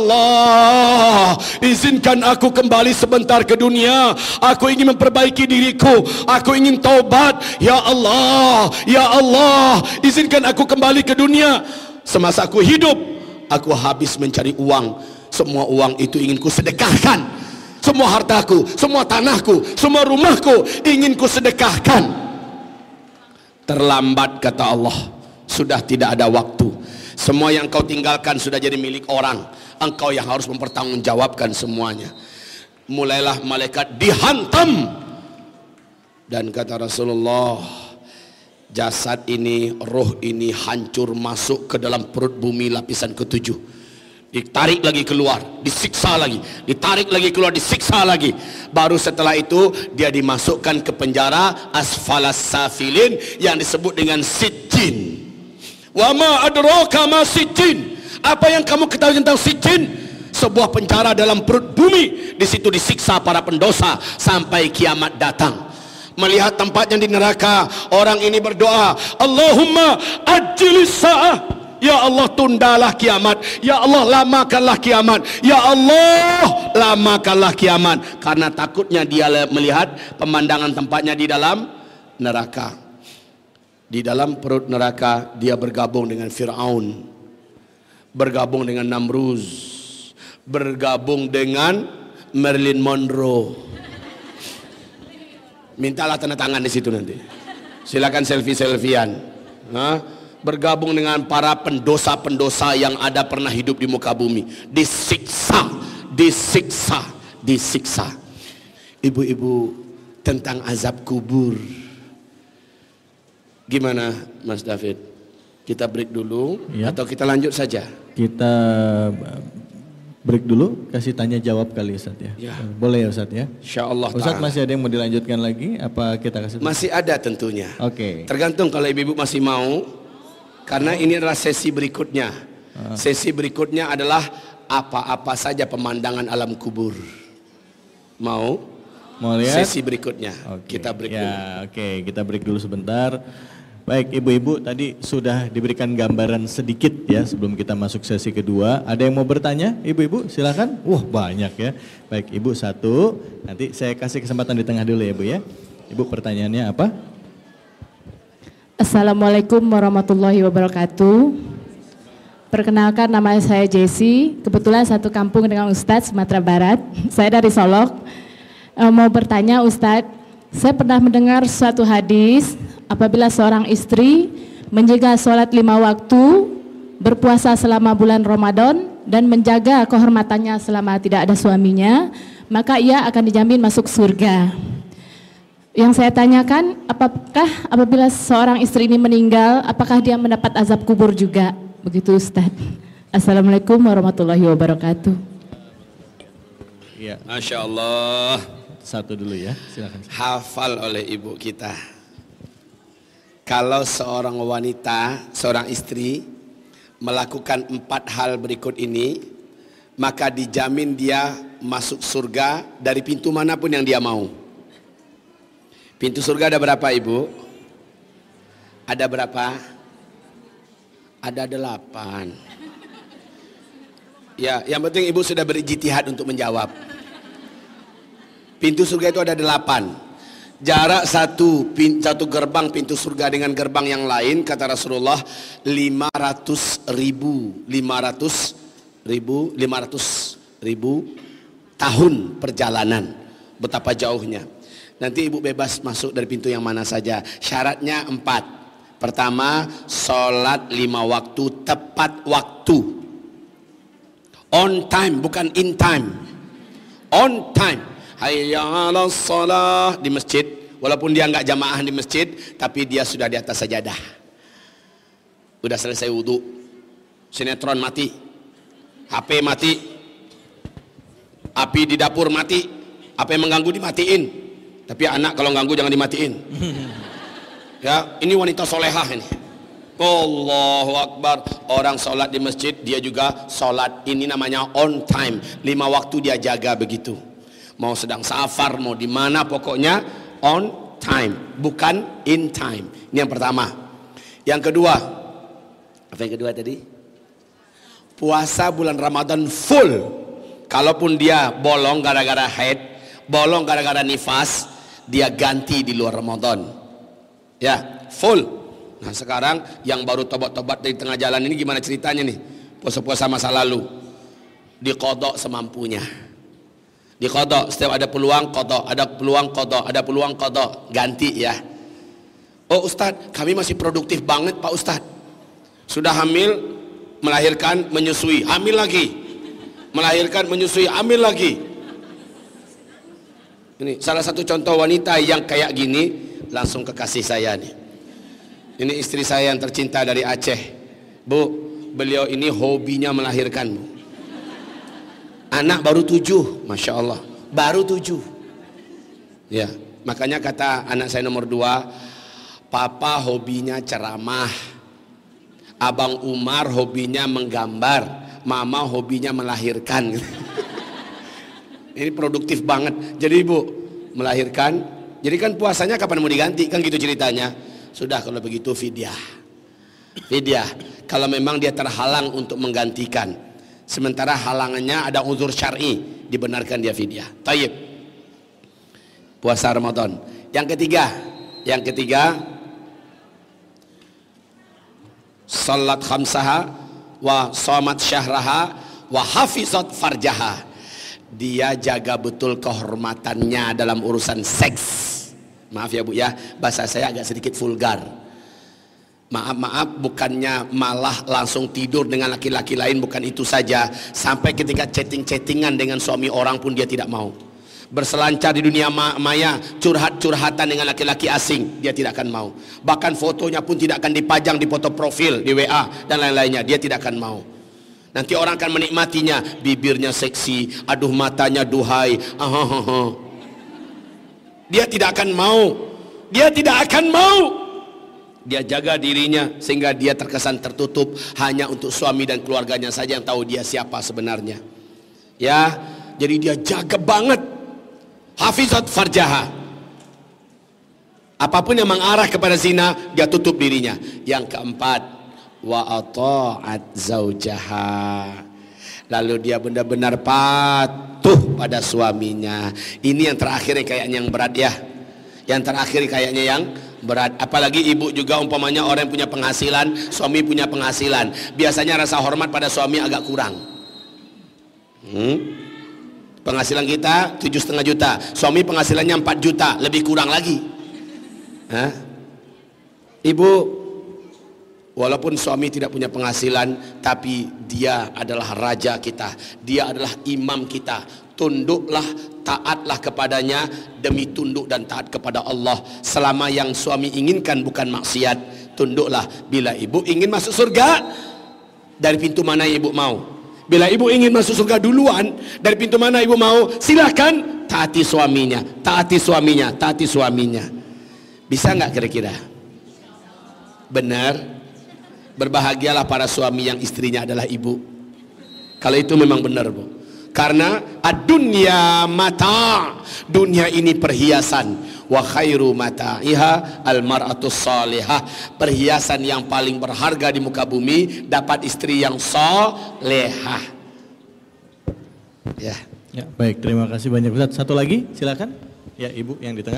Allah, izinkan aku kembali sebentar ke dunia. Aku ingin memperbaiki diriku, aku ingin taubat. Ya Allah, ya Allah, izinkan aku kembali ke dunia. Semasa aku hidup, aku habis mencari uang. Semua uang itu ingin ku sedekahkan. Semua hartaku, semua tanahku, semua rumahku ingin ku sedekahkan. Terlambat kata Allah, sudah tidak ada waktu. Semua yang kau tinggalkan sudah jadi milik orang. Engkau yang harus mempertanggungjawabkan semuanya. Mulailah malaikat dihantam. Dan kata Rasulullah, jasad ini, roh ini hancur masuk ke dalam perut bumi lapisan ketujuh. Ditarik lagi keluar, disiksa lagi, ditarik lagi keluar, disiksa lagi. Baru setelah itu dia dimasukkan ke penjara asfalas safilin yang disebut dengan sijjin. Wa ma adraka ma sijjin. Apa yang kamu ketahui tentang sijjin? Sebuah penjara dalam perut bumi. Di situ disiksa para pendosa sampai kiamat datang. Melihat tempatnya di neraka, orang ini berdoa, Allahumma ajjilis sa'ah. Ya Allah, tundalah kiamat. Ya Allah, lamakanlah kiamat. Ya Allah, lamakanlah kiamat. Karena takutnya dia melihat pemandangan tempatnya di dalam neraka. Di dalam perut neraka dia bergabung dengan Fir'aun, bergabung dengan Namruz, bergabung dengan Marilyn Monroe. Mintalah tanda tangan di situ nanti. Silakan selfie-selfian. Hah? Bergabung dengan para pendosa-pendosa yang ada pernah hidup di muka bumi. Disiksa, disiksa, disiksa. Ibu-ibu, tentang azab kubur, gimana Mas David? Kita break dulu ya, atau kita lanjut saja? Kita break dulu, kasih tanya jawab kali Ustaz ya. Ya. Boleh ya Ustaz ya? Insyaallah. Ustaz masih ada yang mau dilanjutkan lagi? Apa kita kasih? Masih ada tentunya. Oke. Okay. Tergantung kalau ibu-ibu masih mau. Karena ini adalah sesi berikutnya. Sesi berikutnya adalah apa-apa saja pemandangan alam kubur. Mau? Mau lihat? Sesi berikutnya. Okay. Kita break ya, dulu. Oke, okay. Kita break dulu sebentar. Baik, ibu-ibu tadi sudah diberikan gambaran sedikit ya sebelum kita masuk sesi kedua. Ada yang mau bertanya? Ibu-ibu silakan. Wah, banyak ya. Baik, Ibu satu. Nanti saya kasih kesempatan di tengah dulu ya, Bu ya. Ibu pertanyaannya apa? Assalamualaikum warahmatullahi wabarakatuh. Perkenalkan, nama saya Jessie. Kebetulan satu kampung dengan Ustadz, Sumatera Barat. Saya dari Solok. E, mau bertanya Ustadz, saya pernah mendengar suatu hadis, apabila seorang istri menjaga sholat lima waktu, berpuasa selama bulan Ramadan, dan menjaga kehormatannya selama tidak ada suaminya, maka ia akan dijamin masuk surga. Yang saya tanyakan, apakah apabila seorang istri ini meninggal, apakah dia mendapat azab kubur juga? Begitu Ustaz. Assalamualaikum warahmatullahi wabarakatuh. Ya. Masya Allah. Satu dulu ya, silakan. Hafal oleh ibu kita. Kalau seorang wanita, seorang istri melakukan empat hal berikut ini, maka dijamin dia masuk surga dari pintu manapun yang dia mau. Pintu surga ada berapa ibu? Ada berapa? Ada delapan. Ya, yang penting ibu sudah berijtihad untuk menjawab. Pintu surga itu ada delapan. Jarak satu, pin, satu gerbang pintu surga dengan gerbang yang lain, kata Rasulullah, lima ratus ribu, lima ratus ribu, lima ratus ribu tahun perjalanan. Betapa jauhnya. Nanti ibu bebas masuk dari pintu yang mana saja. Syaratnya empat. Pertama, sholat lima waktu tepat waktu. On time, bukan in time. On time. Hayya 'alas shalah di masjid, walaupun dia nggak jamaah di masjid, tapi dia sudah di atas sajadah. Udah selesai wudu, sinetron mati, H P mati, api di dapur mati, apa yang mengganggu dimatiin. Tapi anak kalau ganggu jangan dimatiin. Ya, ini wanita solehah ini. Allahu Akbar. Orang sholat di masjid, dia juga sholat. Ini namanya on time. Lima waktu dia jaga begitu. Mau sedang safar, mau di mana, pokoknya on time, bukan in time. Ini yang pertama. Yang kedua, apa yang kedua tadi? Puasa bulan Ramadan full. Kalaupun dia bolong gara-gara haid, bolong gara-gara nifas, dia ganti di luar Ramadan. Ya, full. Nah sekarang yang baru tobat-tobat dari tengah jalan ini gimana ceritanya nih? Puasa-puasa masa lalu dikodok semampunya. Dikodok, setiap ada peluang kodok, ada peluang kodok, ada peluang kodok, ganti ya. Oh Ustadz, kami masih produktif banget Pak Ustadz. Sudah hamil, melahirkan, menyusui, hamil lagi, melahirkan, menyusui, hamil lagi. Ini salah satu contoh wanita yang kayak gini, langsung kekasih saya nih. Ini istri saya yang tercinta dari Aceh. Bu, beliau ini hobinya melahirkan, Bu. Anak baru tujuh, Masya Allah, baru tujuh. Ya, makanya kata anak saya nomor dua, Papa hobinya ceramah, Abang Umar hobinya menggambar, Mama hobinya melahirkan. Ini produktif banget. Jadi ibu melahirkan, jadi kan puasanya kapan mau diganti, kan gitu ceritanya. Sudah kalau begitu fidyah. Fidyah. Kalau memang dia terhalang untuk menggantikan. Sementara halangannya ada uzur syar'i, dibenarkan dia fidyah. Tayyib. Puasa Ramadan. Yang ketiga, yang ketiga salat khamsaha wa shamat syahraha wa hafizat farjaha. Dia jaga betul kehormatannya dalam urusan seks. Maaf ya Bu ya, bahasa saya agak sedikit vulgar. Maaf-maaf, bukannya malah langsung tidur dengan laki-laki lain, bukan itu saja. Sampai ketika chatting-chattingan dengan suami orang pun dia tidak mau. Berselancar di dunia maya, curhat-curhatan dengan laki-laki asing, dia tidak akan mau. Bahkan fotonya pun tidak akan dipajang di foto profil, di W A dan lain-lainnya, dia tidak akan mau. Nanti orang akan menikmatinya, bibirnya seksi, aduh matanya duhai. Ahahaha. Dia tidak akan mau. Dia tidak akan mau. Dia jaga dirinya sehingga dia terkesan tertutup, hanya untuk suami dan keluarganya saja yang tahu dia siapa sebenarnya. Ya, jadi dia jaga banget. Hafizat farjaha. Apapun yang mengarah kepada zina, dia tutup dirinya. Yang keempat, wa ata'at zaujaha. Lalu dia benar-benar patuh pada suaminya. Ini yang terakhir kayaknya yang berat ya. Yang terakhir kayaknya yang berat. Apalagi ibu juga umpamanya orang yang punya penghasilan, suami punya penghasilan, biasanya rasa hormat pada suami agak kurang. hmm? Penghasilan kita tujuh setengah juta, suami penghasilannya empat juta, lebih kurang lagi. Hah? Ibu, walaupun suami tidak punya penghasilan, tapi dia adalah raja kita, dia adalah imam kita, tunduklah, taatlah kepadanya demi tunduk dan taat kepada Allah. Selama yang suami inginkan bukan maksiat, tunduklah. Bila ibu ingin masuk surga, dari pintu mana ibu mau? Bila ibu ingin masuk surga duluan, dari pintu mana ibu mau? Silakan taati suaminya, taati suaminya, taati suaminya. Bisa nggak kira-kira? Benar? Berbahagialah para suami yang istrinya adalah ibu. Kalau itu memang benar, Bu. Karena ad-dunya mata, dunia ini perhiasan. Wa khairu mata'iha al-mar'atus salihah. Perhiasan yang paling berharga di muka bumi dapat istri yang salehah. Ya. Ya, baik, terima kasih banyak Ustaz. Satu lagi, silakan. Ya, Ibu yang di tengah.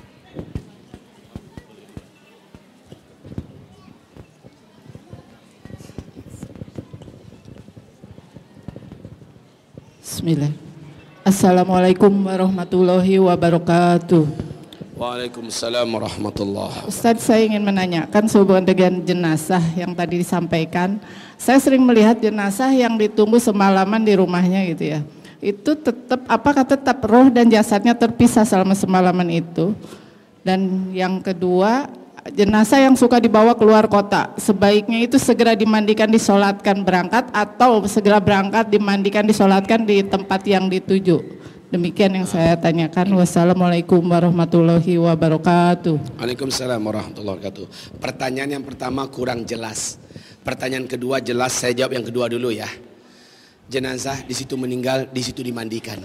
Bismillah. Assalamualaikum warahmatullahi wabarakatuh. Waalaikumsalam warahmatullahi. Ustadz, saya ingin menanyakan sehubungan dengan jenazah yang tadi disampaikan. Saya sering melihat jenazah yang ditunggu semalaman di rumahnya gitu ya. Itu tetap, apakah tetap roh dan jasadnya terpisah selama semalaman itu? Dan yang kedua, jenazah yang suka dibawa keluar kota, sebaiknya itu segera dimandikan, disolatkan berangkat, atau segera berangkat, dimandikan, disolatkan di tempat yang dituju. Demikian yang saya tanyakan. Wassalamualaikum warahmatullahi wabarakatuh. Waalaikumsalam warahmatullahi wabarakatuh. Pertanyaan yang pertama kurang jelas. Pertanyaan kedua jelas, saya jawab yang kedua dulu ya. Jenazah di situ meninggal, di situ dimandikan.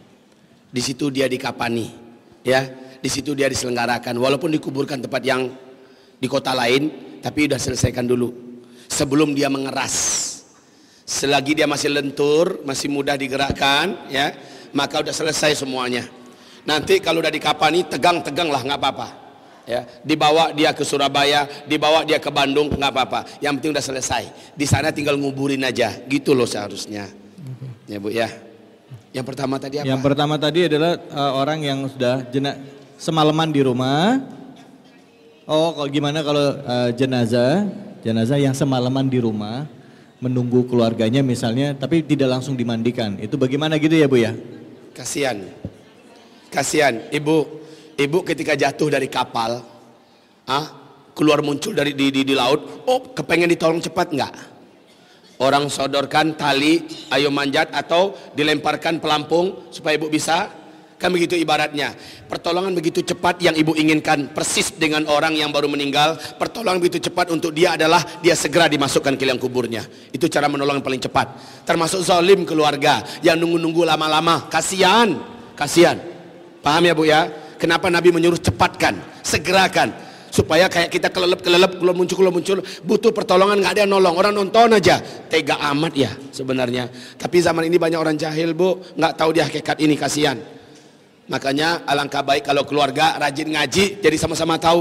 Di situ dia dikapani, ya. Di situ dia diselenggarakan, walaupun dikuburkan tempat yang di kota lain, tapi sudah selesaikan dulu sebelum dia mengeras. Selagi dia masih lentur, masih mudah digerakkan, ya, maka sudah selesai semuanya. Nanti kalau udah dikapani, tegang-tegang lah, nggak apa-apa. Ya, dibawa dia ke Surabaya, dibawa dia ke Bandung, nggak apa-apa. Yang penting udah selesai. Di sana tinggal nguburin aja, gitu loh seharusnya. Ya Bu ya. Yang pertama tadi apa? Yang pertama tadi adalah uh, orang yang sudah jena semalaman di rumah. Oh, kalau gimana kalau uh, jenazah, jenazah yang semalaman di rumah menunggu keluarganya misalnya, tapi tidak langsung dimandikan. Itu bagaimana gitu ya Bu ya? Kasihan, kasihan ibu. Ibu ketika jatuh dari kapal, ah, keluar muncul dari di, di, di laut, oh kepengen ditolong cepat nggak? Orang sodorkan tali, ayo manjat, atau dilemparkan pelampung supaya ibu bisa, kan begitu ibaratnya. Pertolongan begitu cepat yang ibu inginkan, persis dengan orang yang baru meninggal. Pertolongan begitu cepat untuk dia adalah dia segera dimasukkan ke liang kuburnya. Itu cara menolong yang paling cepat. Termasuk zalim keluarga yang nunggu-nunggu lama-lama, kasihan, kasihan. Paham ya Bu ya? Kenapa Nabi menyuruh cepatkan, segerakan, supaya kayak kita kelelep-kelelep, keluar muncul, keluar muncul, butuh pertolongan, nggak ada yang nolong, orang nonton aja, tega amat ya sebenarnya. Tapi zaman ini banyak orang jahil Bu, nggak tahu dia hakikat ini, kasihan. Makanya alangkah baik kalau keluarga rajin ngaji, jadi sama-sama tahu.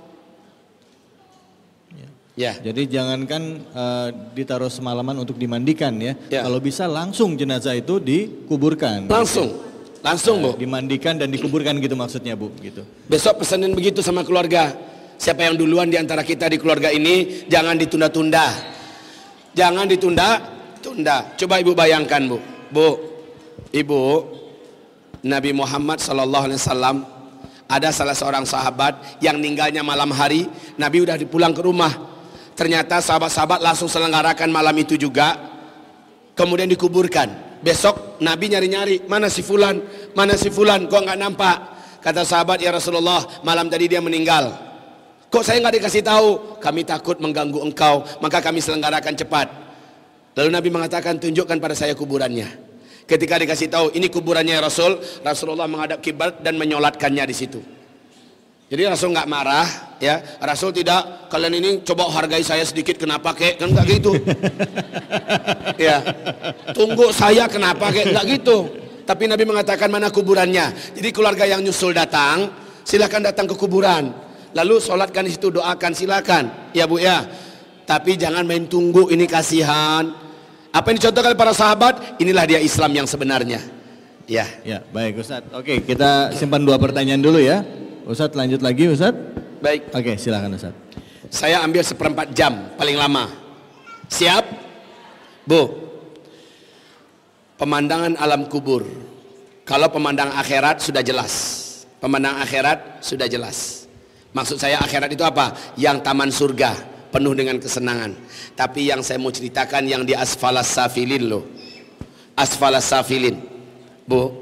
Ya. Ya. Jadi jangankan uh, ditaruh semalaman untuk dimandikan ya. Ya. Kalau bisa langsung jenazah itu dikuburkan. Langsung. Langsung Bu, dimandikan dan dikuburkan gitu maksudnya Bu, gitu. Besok pesanin begitu sama keluarga. Siapa yang duluan di antara kita di keluarga ini, jangan ditunda-tunda. Jangan ditunda, tunda. Coba Ibu bayangkan Bu, Bu, Ibu, Nabi Muhammad Sallallahu Alaihi Wasallam ada salah seorang sahabat yang meninggalnya malam hari. Nabi udah dipulang ke rumah. Ternyata sahabat-sahabat langsung selenggarakan malam itu juga, kemudian dikuburkan. Besok Nabi nyari-nyari, mana si fulan, mana si fulan, kok nggak nampak? Kata sahabat, ya Rasulullah, malam tadi dia meninggal. Kok saya nggak dikasih tahu? Kami takut mengganggu engkau, maka kami selenggarakan cepat. Lalu Nabi mengatakan, tunjukkan pada saya kuburannya. Ketika dikasih tahu, ini kuburannya ya Rasul, Rasulullah menghadap kiblat dan menyolatkannya di situ. Jadi Rasul nggak marah, ya. Rasul tidak, kalian ini coba hargai saya sedikit, kenapa kek? Kan nggak gitu. Ya, tunggu saya kenapa kek? Nggak gitu. Tapi Nabi mengatakan mana kuburannya. Jadi keluarga yang nyusul datang, silakan datang ke kuburan. Lalu sholatkan di situ, doakan, silakan. Ya Bu ya. Tapi jangan main tunggu, ini kasihan. Apa yang dicontohkan para sahabat, inilah dia Islam yang sebenarnya. Ya. Ya, baik Ustadz. Oke, kita simpan dua pertanyaan dulu ya. Ustadz lanjut lagi Ustadz. Baik. Oke, silakan Ustadz. Saya ambil seperempat jam paling lama. Siap? Bu. Pemandangan alam kubur. Kalau pemandang akhirat sudah jelas. Pemandang akhirat sudah jelas. Maksud saya akhirat itu apa? Yang taman surga, penuh dengan kesenangan. Tapi yang saya mau ceritakan yang di asfalas safilin loh. Asfalas safilin. Bu,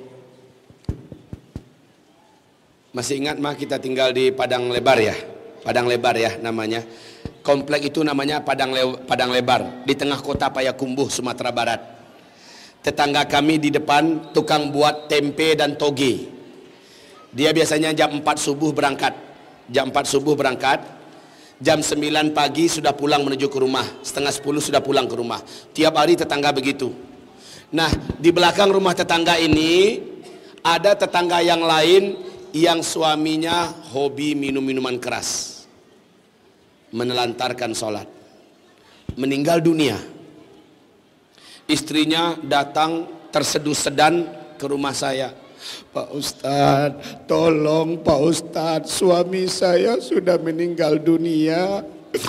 masih ingat mah kita tinggal di Padang Lebar ya? Padang Lebar ya namanya. Komplek itu namanya Padang, Le Padang Lebar di tengah kota Payakumbuh, Sumatera Barat. Tetangga kami di depan tukang buat tempe dan toge. Dia biasanya jam empat subuh berangkat. Jam empat subuh berangkat. Jam sembilan pagi sudah pulang menuju ke rumah. Setengah sepuluh sudah pulang ke rumah. Tiap hari tetangga begitu. Nah, di belakang rumah tetangga ini ada tetangga yang lain yang suaminya hobi minum minuman keras, menelantarkan sholat, meninggal dunia. Istrinya datang terseduh-sedan ke rumah saya. Pak Ustadz, tolong Pak Ustadz, suami saya sudah meninggal dunia.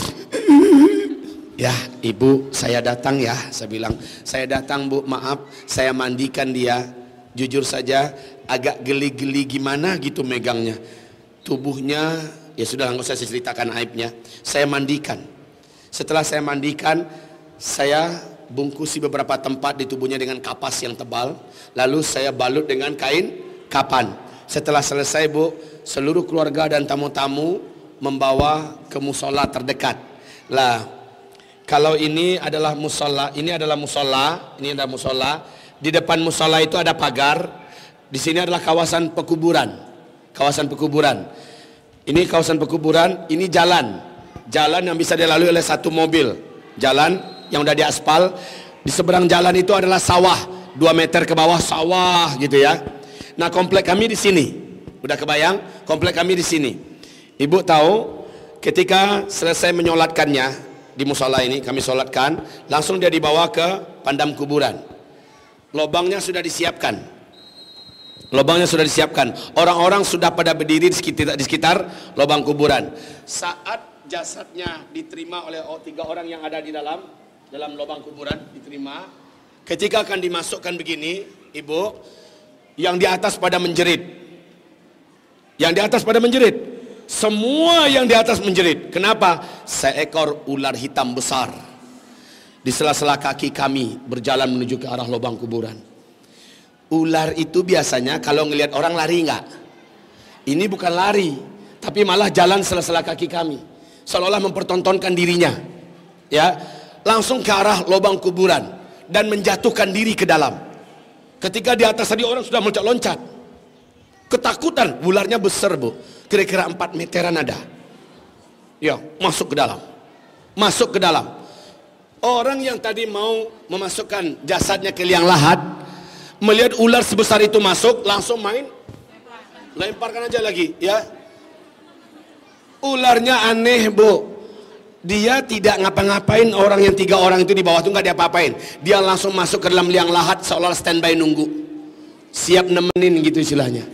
Ya ibu, saya datang ya. Saya bilang, saya datang bu, maaf, saya mandikan dia. Jujur saja agak geli-geli gimana gitu megangnya. Tubuhnya, ya sudah nggak usah saya ceritakan aibnya. Saya mandikan. Setelah saya mandikan, saya bungkusi beberapa tempat di tubuhnya dengan kapas yang tebal. Lalu saya balut dengan kain kapan. Setelah selesai bu, seluruh keluarga dan tamu-tamu membawa ke musola terdekat. Lah, kalau ini adalah musola, ini adalah musola, ini adalah musola. Di depan musola itu ada pagar. Di sini adalah kawasan pekuburan. Kawasan pekuburan. Ini kawasan pekuburan, ini jalan. Jalan yang bisa dilalui oleh satu mobil. Jalan yang udah diaspal. Di seberang jalan itu adalah sawah. Dua meter ke bawah sawah gitu ya. Nah, komplek kami di sini. Udah kebayang? Komplek kami di sini. Ibu tahu ketika selesai menyolatkannya di musola ini, kami solatkan, langsung dia dibawa ke pandam kuburan. Lobangnya sudah disiapkan. Lobangnya sudah disiapkan. Orang-orang sudah pada berdiri di sekitar, di sekitar lobang kuburan. Saat jasadnya diterima oleh tiga orang yang ada di dalam dalam lubang kuburan, diterima. Ketika akan dimasukkan begini, ibu, yang di atas pada menjerit. Yang di atas pada menjerit. Semua yang di atas menjerit. Kenapa? Seekor ular hitam besar di sela-sela kaki kami berjalan menuju ke arah lubang kuburan. Ular itu biasanya kalau ngelihat orang lari enggak? Ini bukan lari, tapi malah jalan sela-sela kaki kami, seolah-olah mempertontonkan dirinya. Ya, langsung ke arah lubang kuburan dan menjatuhkan diri ke dalam. Ketika di atas tadi orang sudah meloncat-loncat. Ketakutan, ularnya besar bu, kira-kira empat meteran ada. Ya, masuk ke dalam. Masuk ke dalam. Orang yang tadi mau memasukkan jasadnya ke liang lahat, melihat ular sebesar itu masuk, langsung main lemparkan aja lagi, ya. Ularnya aneh bu, dia tidak ngapa-ngapain. Orang yang tiga orang itu di bawah itu nggak diapa-apain. Dia langsung masuk ke dalam liang lahat seolah standby nunggu, siap nemenin gitu istilahnya.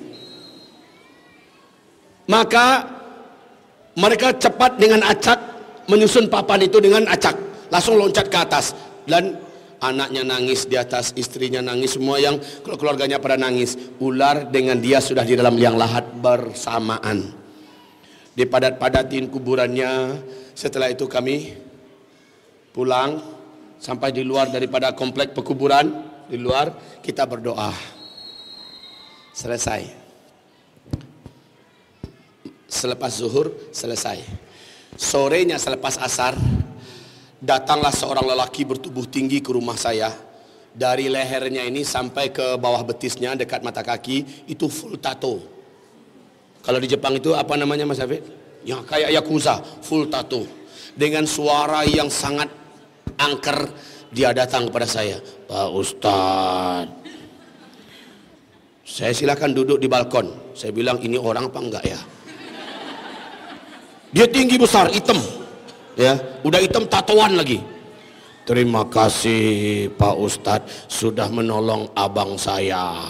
Maka mereka cepat dengan acak menyusun papan itu dengan acak. Langsung loncat ke atas dan anaknya nangis di atas, istrinya nangis, semua yang keluarganya pada nangis. Ular dengan dia sudah di dalam liang lahat bersamaan. Dipadat-padatin kuburannya. Setelah itu kami pulang sampai di luar daripada komplek pekuburan, di luar kita berdoa. Selesai. Selepas zuhur selesai. Sorenya selepas asar datanglah seorang lelaki bertubuh tinggi ke rumah saya. Dari lehernya ini sampai ke bawah betisnya dekat mata kaki itu full tato. Kalau di Jepang itu apa namanya Mas Hafid? Ya kayak yakuza, full tato. Dengan suara yang sangat angker dia datang kepada saya. Pak Ustadz, saya silakan duduk di balkon. Saya bilang ini orang apa enggak ya? Dia tinggi besar, hitam. Ya, udah hitam tatoan lagi. Terima kasih Pak Ustadz sudah menolong abang saya.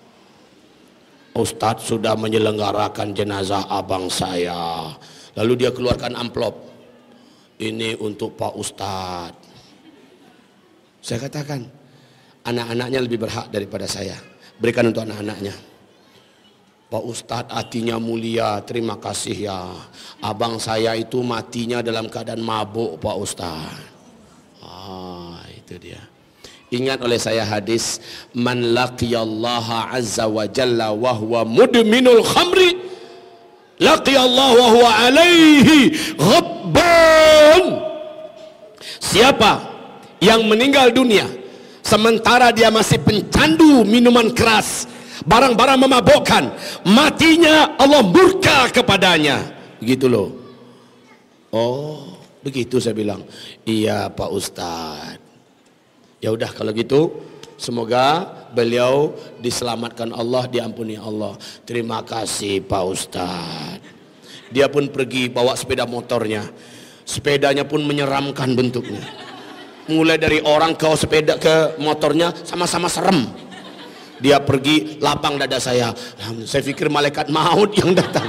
Ustadz sudah menyelenggarakan jenazah abang saya. Lalu dia keluarkan amplop. Ini untuk Pak Ustadz. Saya katakan, anak-anaknya lebih berhak daripada saya. berikan untuk anak-anaknya. Pak Ustadz hatinya mulia, terima kasih ya. Abang saya itu matinya dalam keadaan mabuk Pak Ustadz. Ah, itu dia. Ingat oleh saya hadis, man laqiyallaha azza wa jalla wa huwa mudminul khamri, laqiyallaha wa huwa alaihi ghabban. Siapa yang meninggal dunia sementara dia masih pencandu minuman keras, barang-barang memabukkan, matinya Allah murka kepadanya. Begitu loh. Oh, begitu saya bilang. Iya Pak Ustadz. Ya udah kalau gitu, semoga beliau diselamatkan Allah, diampuni Allah. Terima kasih Pak Ustadz. Dia pun pergi bawa sepeda motornya. Sepedanya pun menyeramkan bentuknya. Mulai dari orang ke sepeda ke motornya sama-sama serem. Dia pergi lapang dada saya. Saya pikir malaikat maut yang datang.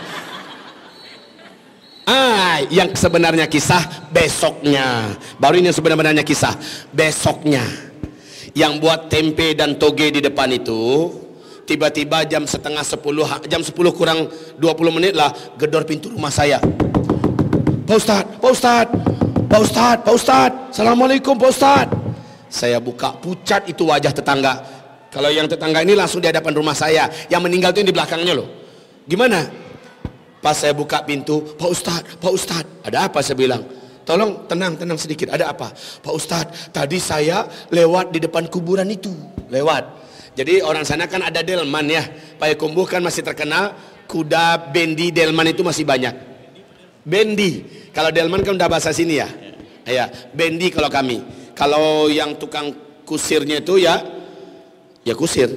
Ah, yang sebenarnya kisah besoknya. Baru ini sebenarnya kisah besoknya. Yang buat tempe dan toge di depan itu, tiba-tiba jam setengah sepuluh, jam sepuluh kurang dua puluh menit lah, gedor pintu rumah saya. Pak Ustadz, Pak Ustadz, Pak Ustadz, Pak Ustadz, Assalamualaikum Pak Ustadz. Saya buka, pucat itu wajah tetangga. Kalau yang tetangga ini langsung di hadapan rumah saya, yang meninggal itu yang di belakangnya loh. Gimana? Pas saya buka pintu, Pak Ustadz, Pak Ustadz, ada apa? Saya bilang, tolong tenang, tenang sedikit, ada apa? Pak Ustadz, tadi saya lewat di depan kuburan itu. Lewat. Jadi orang sana kan ada delman ya. Payakumbuh kan masih terkenal, kuda bendi delman itu masih banyak. Bendi, kalau delman kan udah bahasa sini ya. Ya, bendi kalau kami. Kalau yang tukang kusirnya itu ya, ya kusir.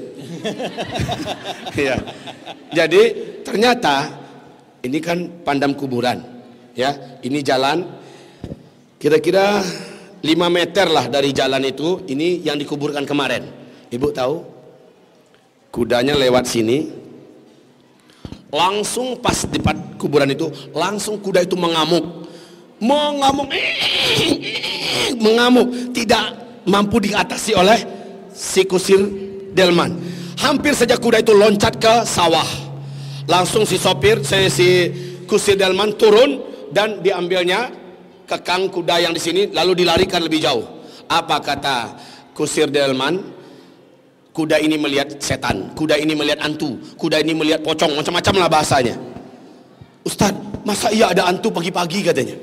Ya. Jadi ternyata ini kan pandam kuburan, ya. Ini jalan, kira-kira lima meter lah dari jalan itu. Ini yang dikuburkan kemarin. Ibu tahu? Kudanya lewat sini, langsung pas di depan kuburan itu, langsung kuda itu mengamuk, mengamuk, mengamuk, tidak mampu diatasi oleh si kusir delman. Hampir saja kuda itu loncat ke sawah. Langsung si sopir, si, si kusir delman turun dan diambilnya kekang kuda yang di sini, lalu dilarikan lebih jauh. Apa kata kusir delman? Kuda ini melihat setan, kuda ini melihat hantu, kuda ini melihat pocong, macam-macam lah bahasanya. Ustadz, masa iya ada hantu pagi-pagi katanya?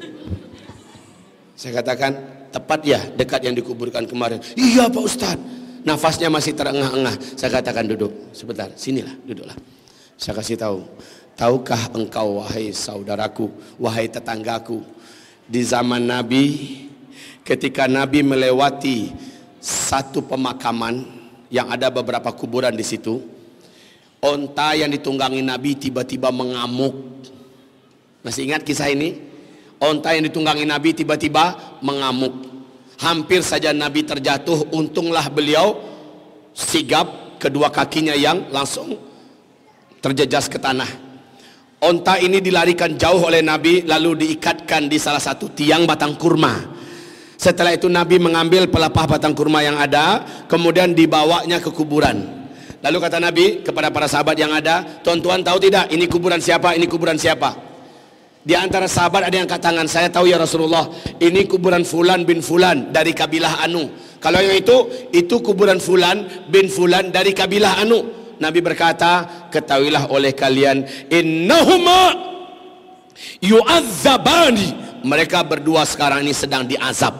Saya katakan, tepat ya, dekat yang dikuburkan kemarin. Iya Pak Ustadz. Nafasnya masih terengah-engah. Saya katakan, duduk sebentar, sinilah, duduklah. Saya kasih tahu, tahukah engkau wahai saudaraku, wahai tetanggaku, di zaman Nabi, ketika Nabi melewati satu pemakaman yang ada beberapa kuburan di situ, onta yang ditunggangi Nabi tiba-tiba mengamuk. Masih ingat kisah ini? Onta yang ditunggangi Nabi tiba-tiba mengamuk. Hampir saja Nabi terjatuh, untunglah beliau sigap, kedua kakinya yang langsung terjejas ke tanah. Onta ini dilarikan jauh oleh Nabi, lalu diikatkan di salah satu tiang batang kurma. Setelah itu Nabi mengambil pelepah batang kurma yang ada, kemudian dibawanya ke kuburan. Lalu kata Nabi kepada para sahabat yang ada, tuan-tuan tahu tidak ini kuburan siapa, ini kuburan siapa? Di antara sahabat ada yang angkat tangan, saya tahu ya Rasulullah, ini kuburan Fulan bin Fulan dari kabilah Anu. Kalau yang itu, itu kuburan Fulan bin Fulan dari kabilah Anu. Nabi berkata, ketahuilah oleh kalian, innahuma yu'adzabani, mereka berdua sekarang ini sedang diazab.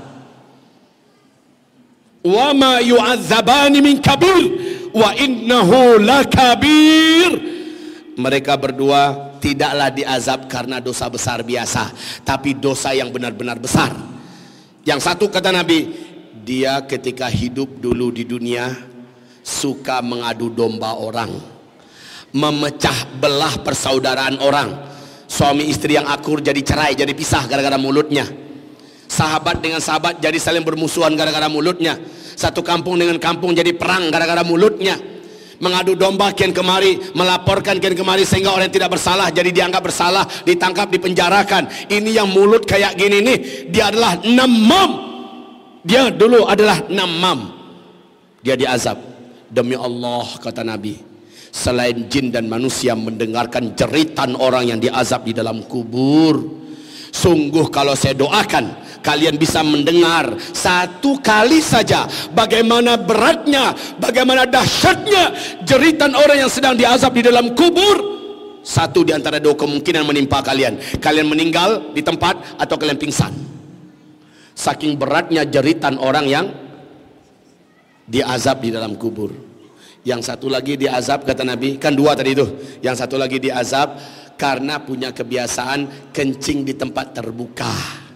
Wa ma yu'adzabani min kabir wa innahu lakabir, mereka berdua tidaklah diazab karena dosa besar biasa, tapi dosa yang benar-benar besar. Yang satu kata Nabi, dia ketika hidup dulu di dunia suka mengadu domba orang, memecah belah persaudaraan orang. Suami istri yang akur jadi cerai, jadi pisah gara-gara mulutnya. Sahabat dengan sahabat jadi saling bermusuhan gara-gara mulutnya. Satu kampung dengan kampung jadi perang gara-gara mulutnya. Mengadu domba kian kemari, melaporkan kian kemari, sehingga orang yang tidak bersalah jadi dianggap bersalah, ditangkap, dipenjarakan. Ini yang mulut kayak gini nih, dia adalah namam. Dia dulu adalah namam. Dia diazab. Demi Allah, kata Nabi, selain jin dan manusia mendengarkan jeritan orang yang diazab di dalam kubur, sungguh kalau saya doakan kalian bisa mendengar satu kali saja bagaimana beratnya, bagaimana dahsyatnya jeritan orang yang sedang diazab di dalam kubur. Satu di antara dua kemungkinan menimpa kalian. Kalian meninggal di tempat atau kalian pingsan. Saking beratnya jeritan orang yang diazab di dalam kubur. Yang satu lagi diazab, kata Nabi, kan dua tadi itu. Yang satu lagi diazab karena punya kebiasaan kencing di tempat terbuka.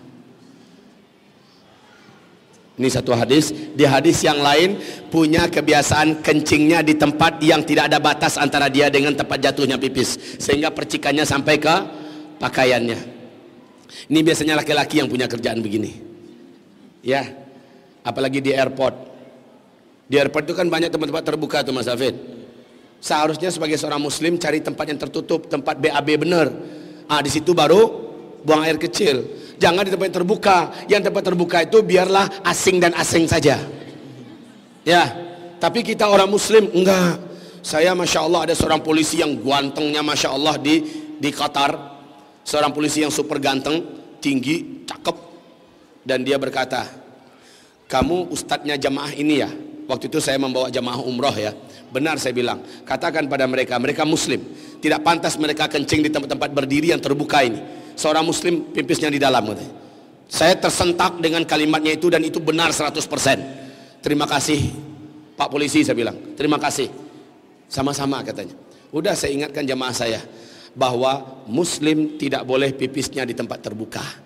Ini satu hadis. Di hadis yang lain punya kebiasaan kencingnya di tempat yang tidak ada batas antara dia dengan tempat jatuhnya pipis, sehingga percikannya sampai ke pakaiannya. Ini biasanya laki-laki yang punya kerjaan begini. Ya, apalagi di airport. Di airport itu kan banyak tempat-tempat terbuka tuh Mas Hafid. Seharusnya sebagai seorang muslim cari tempat yang tertutup, tempat B A B bener. Ah, di situ baru buang air kecil. Jangan di tempat yang terbuka. Yang tempat terbuka itu biarlah asing dan asing saja. Ya, tapi kita orang muslim enggak. Saya masya Allah ada seorang polisi yang gantengnya masya Allah di di Qatar. Seorang polisi yang super ganteng, tinggi, cakep. Dan dia berkata, kamu ustadznya jamaah ini ya? Waktu itu saya membawa jamaah umroh ya. Benar saya bilang, katakan pada mereka, mereka muslim, tidak pantas mereka kencing di tempat-tempat berdiri yang terbuka ini. Seorang muslim pipisnya di dalam. Saya tersentak dengan kalimatnya itu dan itu benar seratus persen. Terima kasih Pak Polisi, saya bilang. Terima kasih. Sama-sama katanya. Udah saya ingatkan jamaah saya bahwa muslim tidak boleh pipisnya di tempat terbuka.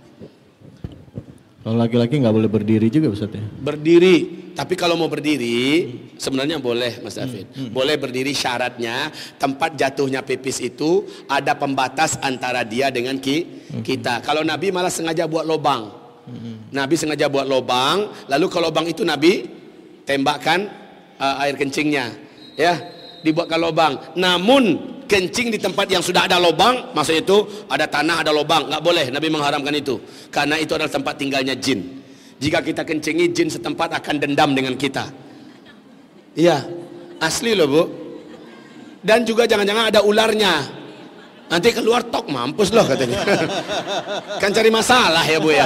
Kalau laki-laki nggak boleh berdiri juga Ustaz ya? Berdiri, tapi kalau mau berdiri sebenarnya boleh Mas David. Hmm, hmm. Boleh berdiri, syaratnya tempat jatuhnya pipis itu ada pembatas antara dia dengan ki, hmm. kita. Kalau Nabi malah sengaja buat lubang. Hmm. Nabi sengaja buat lubang, lalu ke lubang itu Nabi tembakkan uh, air kencingnya. Ya, dibuatkan lubang. Namun kencing di tempat yang sudah ada lubang, maksud itu ada tanah, ada lubang, nggak boleh. Nabi mengharamkan itu karena itu adalah tempat tinggalnya jin. Jika kita kencingi, jin setempat akan dendam dengan kita. Iya, asli loh Bu. Dan juga jangan-jangan ada ularnya, nanti keluar tok mampus loh katanya. Kan cari masalah ya Bu ya.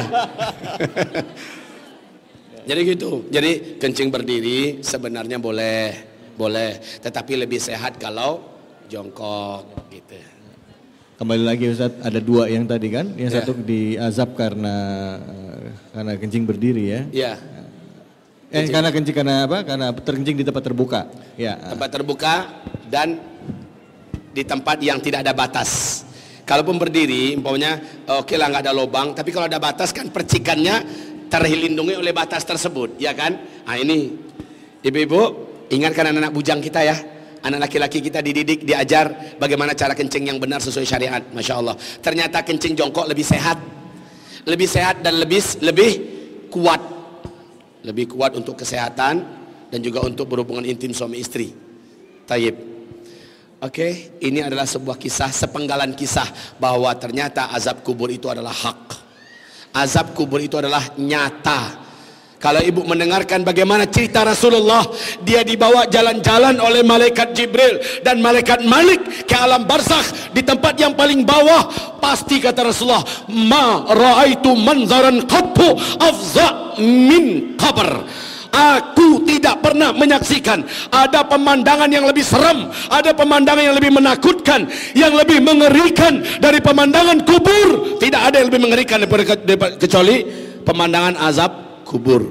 Jadi gitu. Jadi kencing berdiri sebenarnya boleh, boleh, tetapi lebih sehat kalau jongkok gitu. Kembali lagi Ustaz, ada dua yang tadi kan, yang ya. Satu diazab karena karena kencing berdiri ya. Iya. Eh kencing. Karena kencing karena apa? Karena terkencing di tempat terbuka. Ya. Tempat terbuka dan di tempat yang tidak ada batas. Kalaupun berdiri, umpamanya oke okay lah nggak ada lubang, tapi kalau ada batas kan percikannya terlindungi oleh batas tersebut, ya kan? Nah ini, ibu-ibu ingatkan anak-anak bujang kita ya. Anak laki-laki kita dididik, diajar bagaimana cara kencing yang benar sesuai syariat. Masya Allah. Ternyata kencing jongkok lebih sehat, lebih sehat dan lebih lebih kuat, lebih kuat untuk kesehatan dan juga untuk berhubungan intim suami istri. Tayyib. Oke, ini adalah sebuah kisah, sepenggalan kisah bahwa ternyata azab kubur itu adalah hak. Azab kubur itu adalah nyata. Kalau ibu mendengarkan bagaimana cerita Rasulullah, dia dibawa jalan-jalan oleh malaikat Jibril dan malaikat Malik ke alam barzakh di tempat yang paling bawah, pasti kata Rasulullah, ma raaitu manzaran qattu afza min qabr. Aku tidak pernah menyaksikan ada pemandangan yang lebih seram, ada pemandangan yang lebih menakutkan, yang lebih mengerikan dari pemandangan kubur. Tidak ada yang lebih mengerikan daripada kecuali pemandangan azab kubur.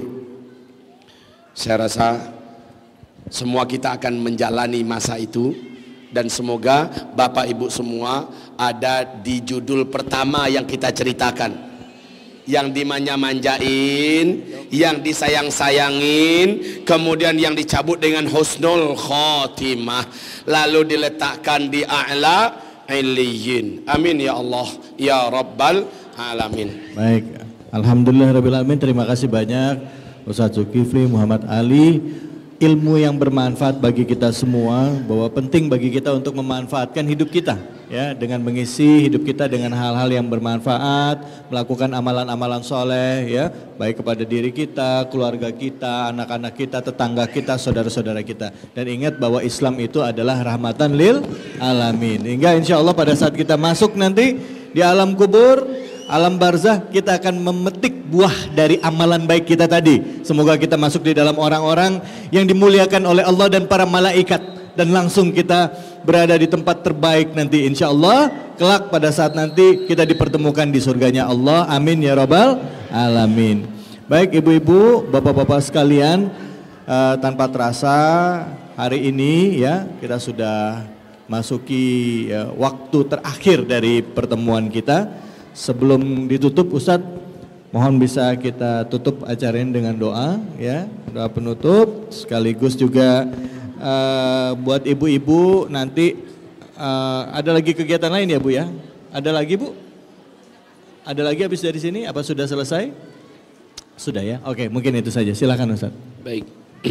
Saya rasa semua kita akan menjalani masa itu dan semoga Bapak Ibu semua ada di judul pertama yang kita ceritakan, yang dimanja-manjain, yang disayang-sayangin, kemudian yang dicabut dengan husnul khotimah, lalu diletakkan di a'la illiyin. Amin ya Allah ya Rabbal Alamin. Baik, alhamdulillah rabbil alamin. Terima kasih banyak Ustaz Zulkifli Muhammad Ali ilmu yang bermanfaat bagi kita semua, bahwa penting bagi kita untuk memanfaatkan hidup kita ya, dengan mengisi hidup kita dengan hal-hal yang bermanfaat, melakukan amalan-amalan soleh ya, baik kepada diri kita, keluarga kita, anak-anak kita, tetangga kita, saudara-saudara kita. Dan ingat bahwa Islam itu adalah rahmatan lil alamin. Hingga insya Allah pada saat kita masuk nanti di alam kubur, alam barzah, kita akan memetik buah dari amalan baik kita tadi. Semoga kita masuk di dalam orang-orang yang dimuliakan oleh Allah dan para malaikat, dan langsung kita berada di tempat terbaik nanti insya Allah kelak pada saat nanti kita dipertemukan di surganya Allah. Amin ya rabbal alamin. Baik ibu-ibu, bapak-bapak sekalian, uh, tanpa terasa hari ini ya kita sudah masuki uh, waktu terakhir dari pertemuan kita. Sebelum ditutup Ustadz, mohon bisa kita tutup acara ini dengan doa ya, doa penutup, sekaligus juga uh, buat ibu-ibu nanti uh, ada lagi kegiatan lain ya Bu ya? Ada lagi Bu? Ada lagi habis dari sini? Apa sudah selesai? Sudah ya? Oke, mungkin itu saja. Silakan Ustadz. Baik.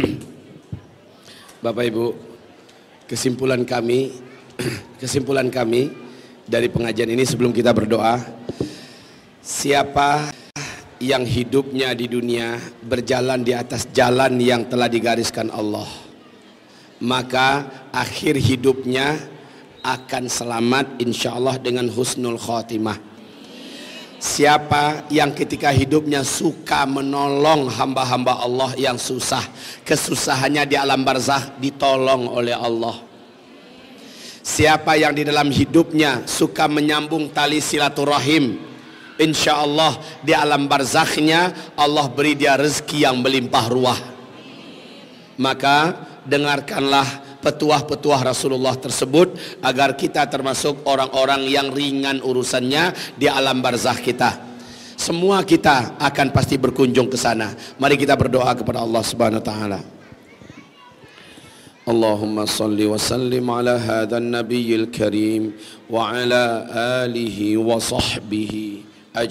Bapak Ibu, kesimpulan kami, kesimpulan kami dari pengajian ini sebelum kita berdoa, siapa yang hidupnya di dunia berjalan di atas jalan yang telah digariskan Allah, maka akhir hidupnya akan selamat insya Allah dengan husnul khotimah. Siapa yang ketika hidupnya suka menolong hamba-hamba Allah yang susah, kesusahannya di alam barzakh ditolong oleh Allah. Siapa yang di dalam hidupnya suka menyambung tali silaturahim, insya Allah di alam barzakhnya Allah beri dia rezeki yang melimpah ruah. Maka dengarkanlah petuah-petuah Rasulullah tersebut agar kita termasuk orang-orang yang ringan urusannya di alam barzakh kita. Semua kita akan pasti berkunjung ke sana. Mari kita berdoa kepada Allah Subhanahu wa taala. Allahumma salli wa sallim ala hadha an-nabiyil karim wa ala alihi wa sahbihi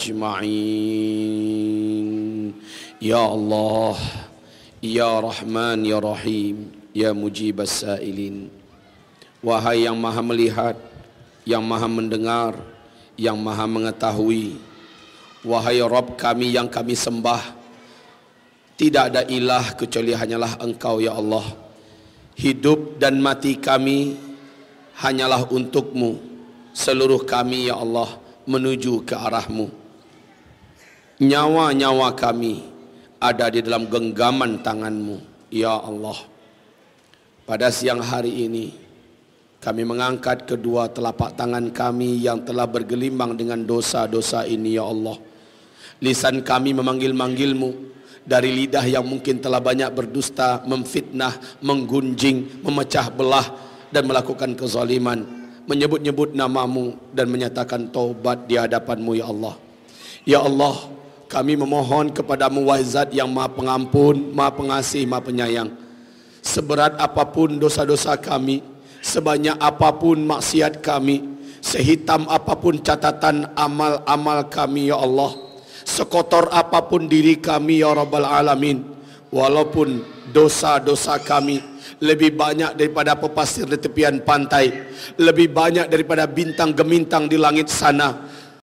ajma'in. Ya Allah, Ya Rahman, Ya Rahim, Ya Mujib as-sa'ilin. Wahai yang maha melihat, yang maha mendengar, yang maha mengetahui, wahai Rabb kami yang kami sembah, tidak ada ilah kecuali hanyalah Engkau ya Allah. Hidup dan mati kami hanyalah untuk-Mu. Seluruh kami ya Allah menuju ke arah-Mu. Nyawa-nyawa kami ada di dalam genggaman tangan-Mu ya Allah. Pada siang hari ini kami mengangkat kedua telapak tangan kami yang telah bergelimang dengan dosa-dosa ini ya Allah. Lisan kami memanggil-manggil-Mu dari lidah yang mungkin telah banyak berdusta, memfitnah, menggunjing, memecah belah dan melakukan kezaliman, menyebut-nyebut nama-Mu dan menyatakan taubat di hadapan-Mu ya Allah. Ya Allah, kami memohon kepada-Mu wahai Zat yang Maha Pengampun, Maha Pengasih, Maha Penyayang. Seberat apapun dosa-dosa kami, sebanyak apapun maksiat kami, sehitam apapun catatan amal-amal kami ya Allah, sekotor apapun diri kami ya Rabbal Alamin, walaupun dosa-dosa kami lebih banyak daripada pepasir di tepian pantai, lebih banyak daripada bintang gemintang di langit sana,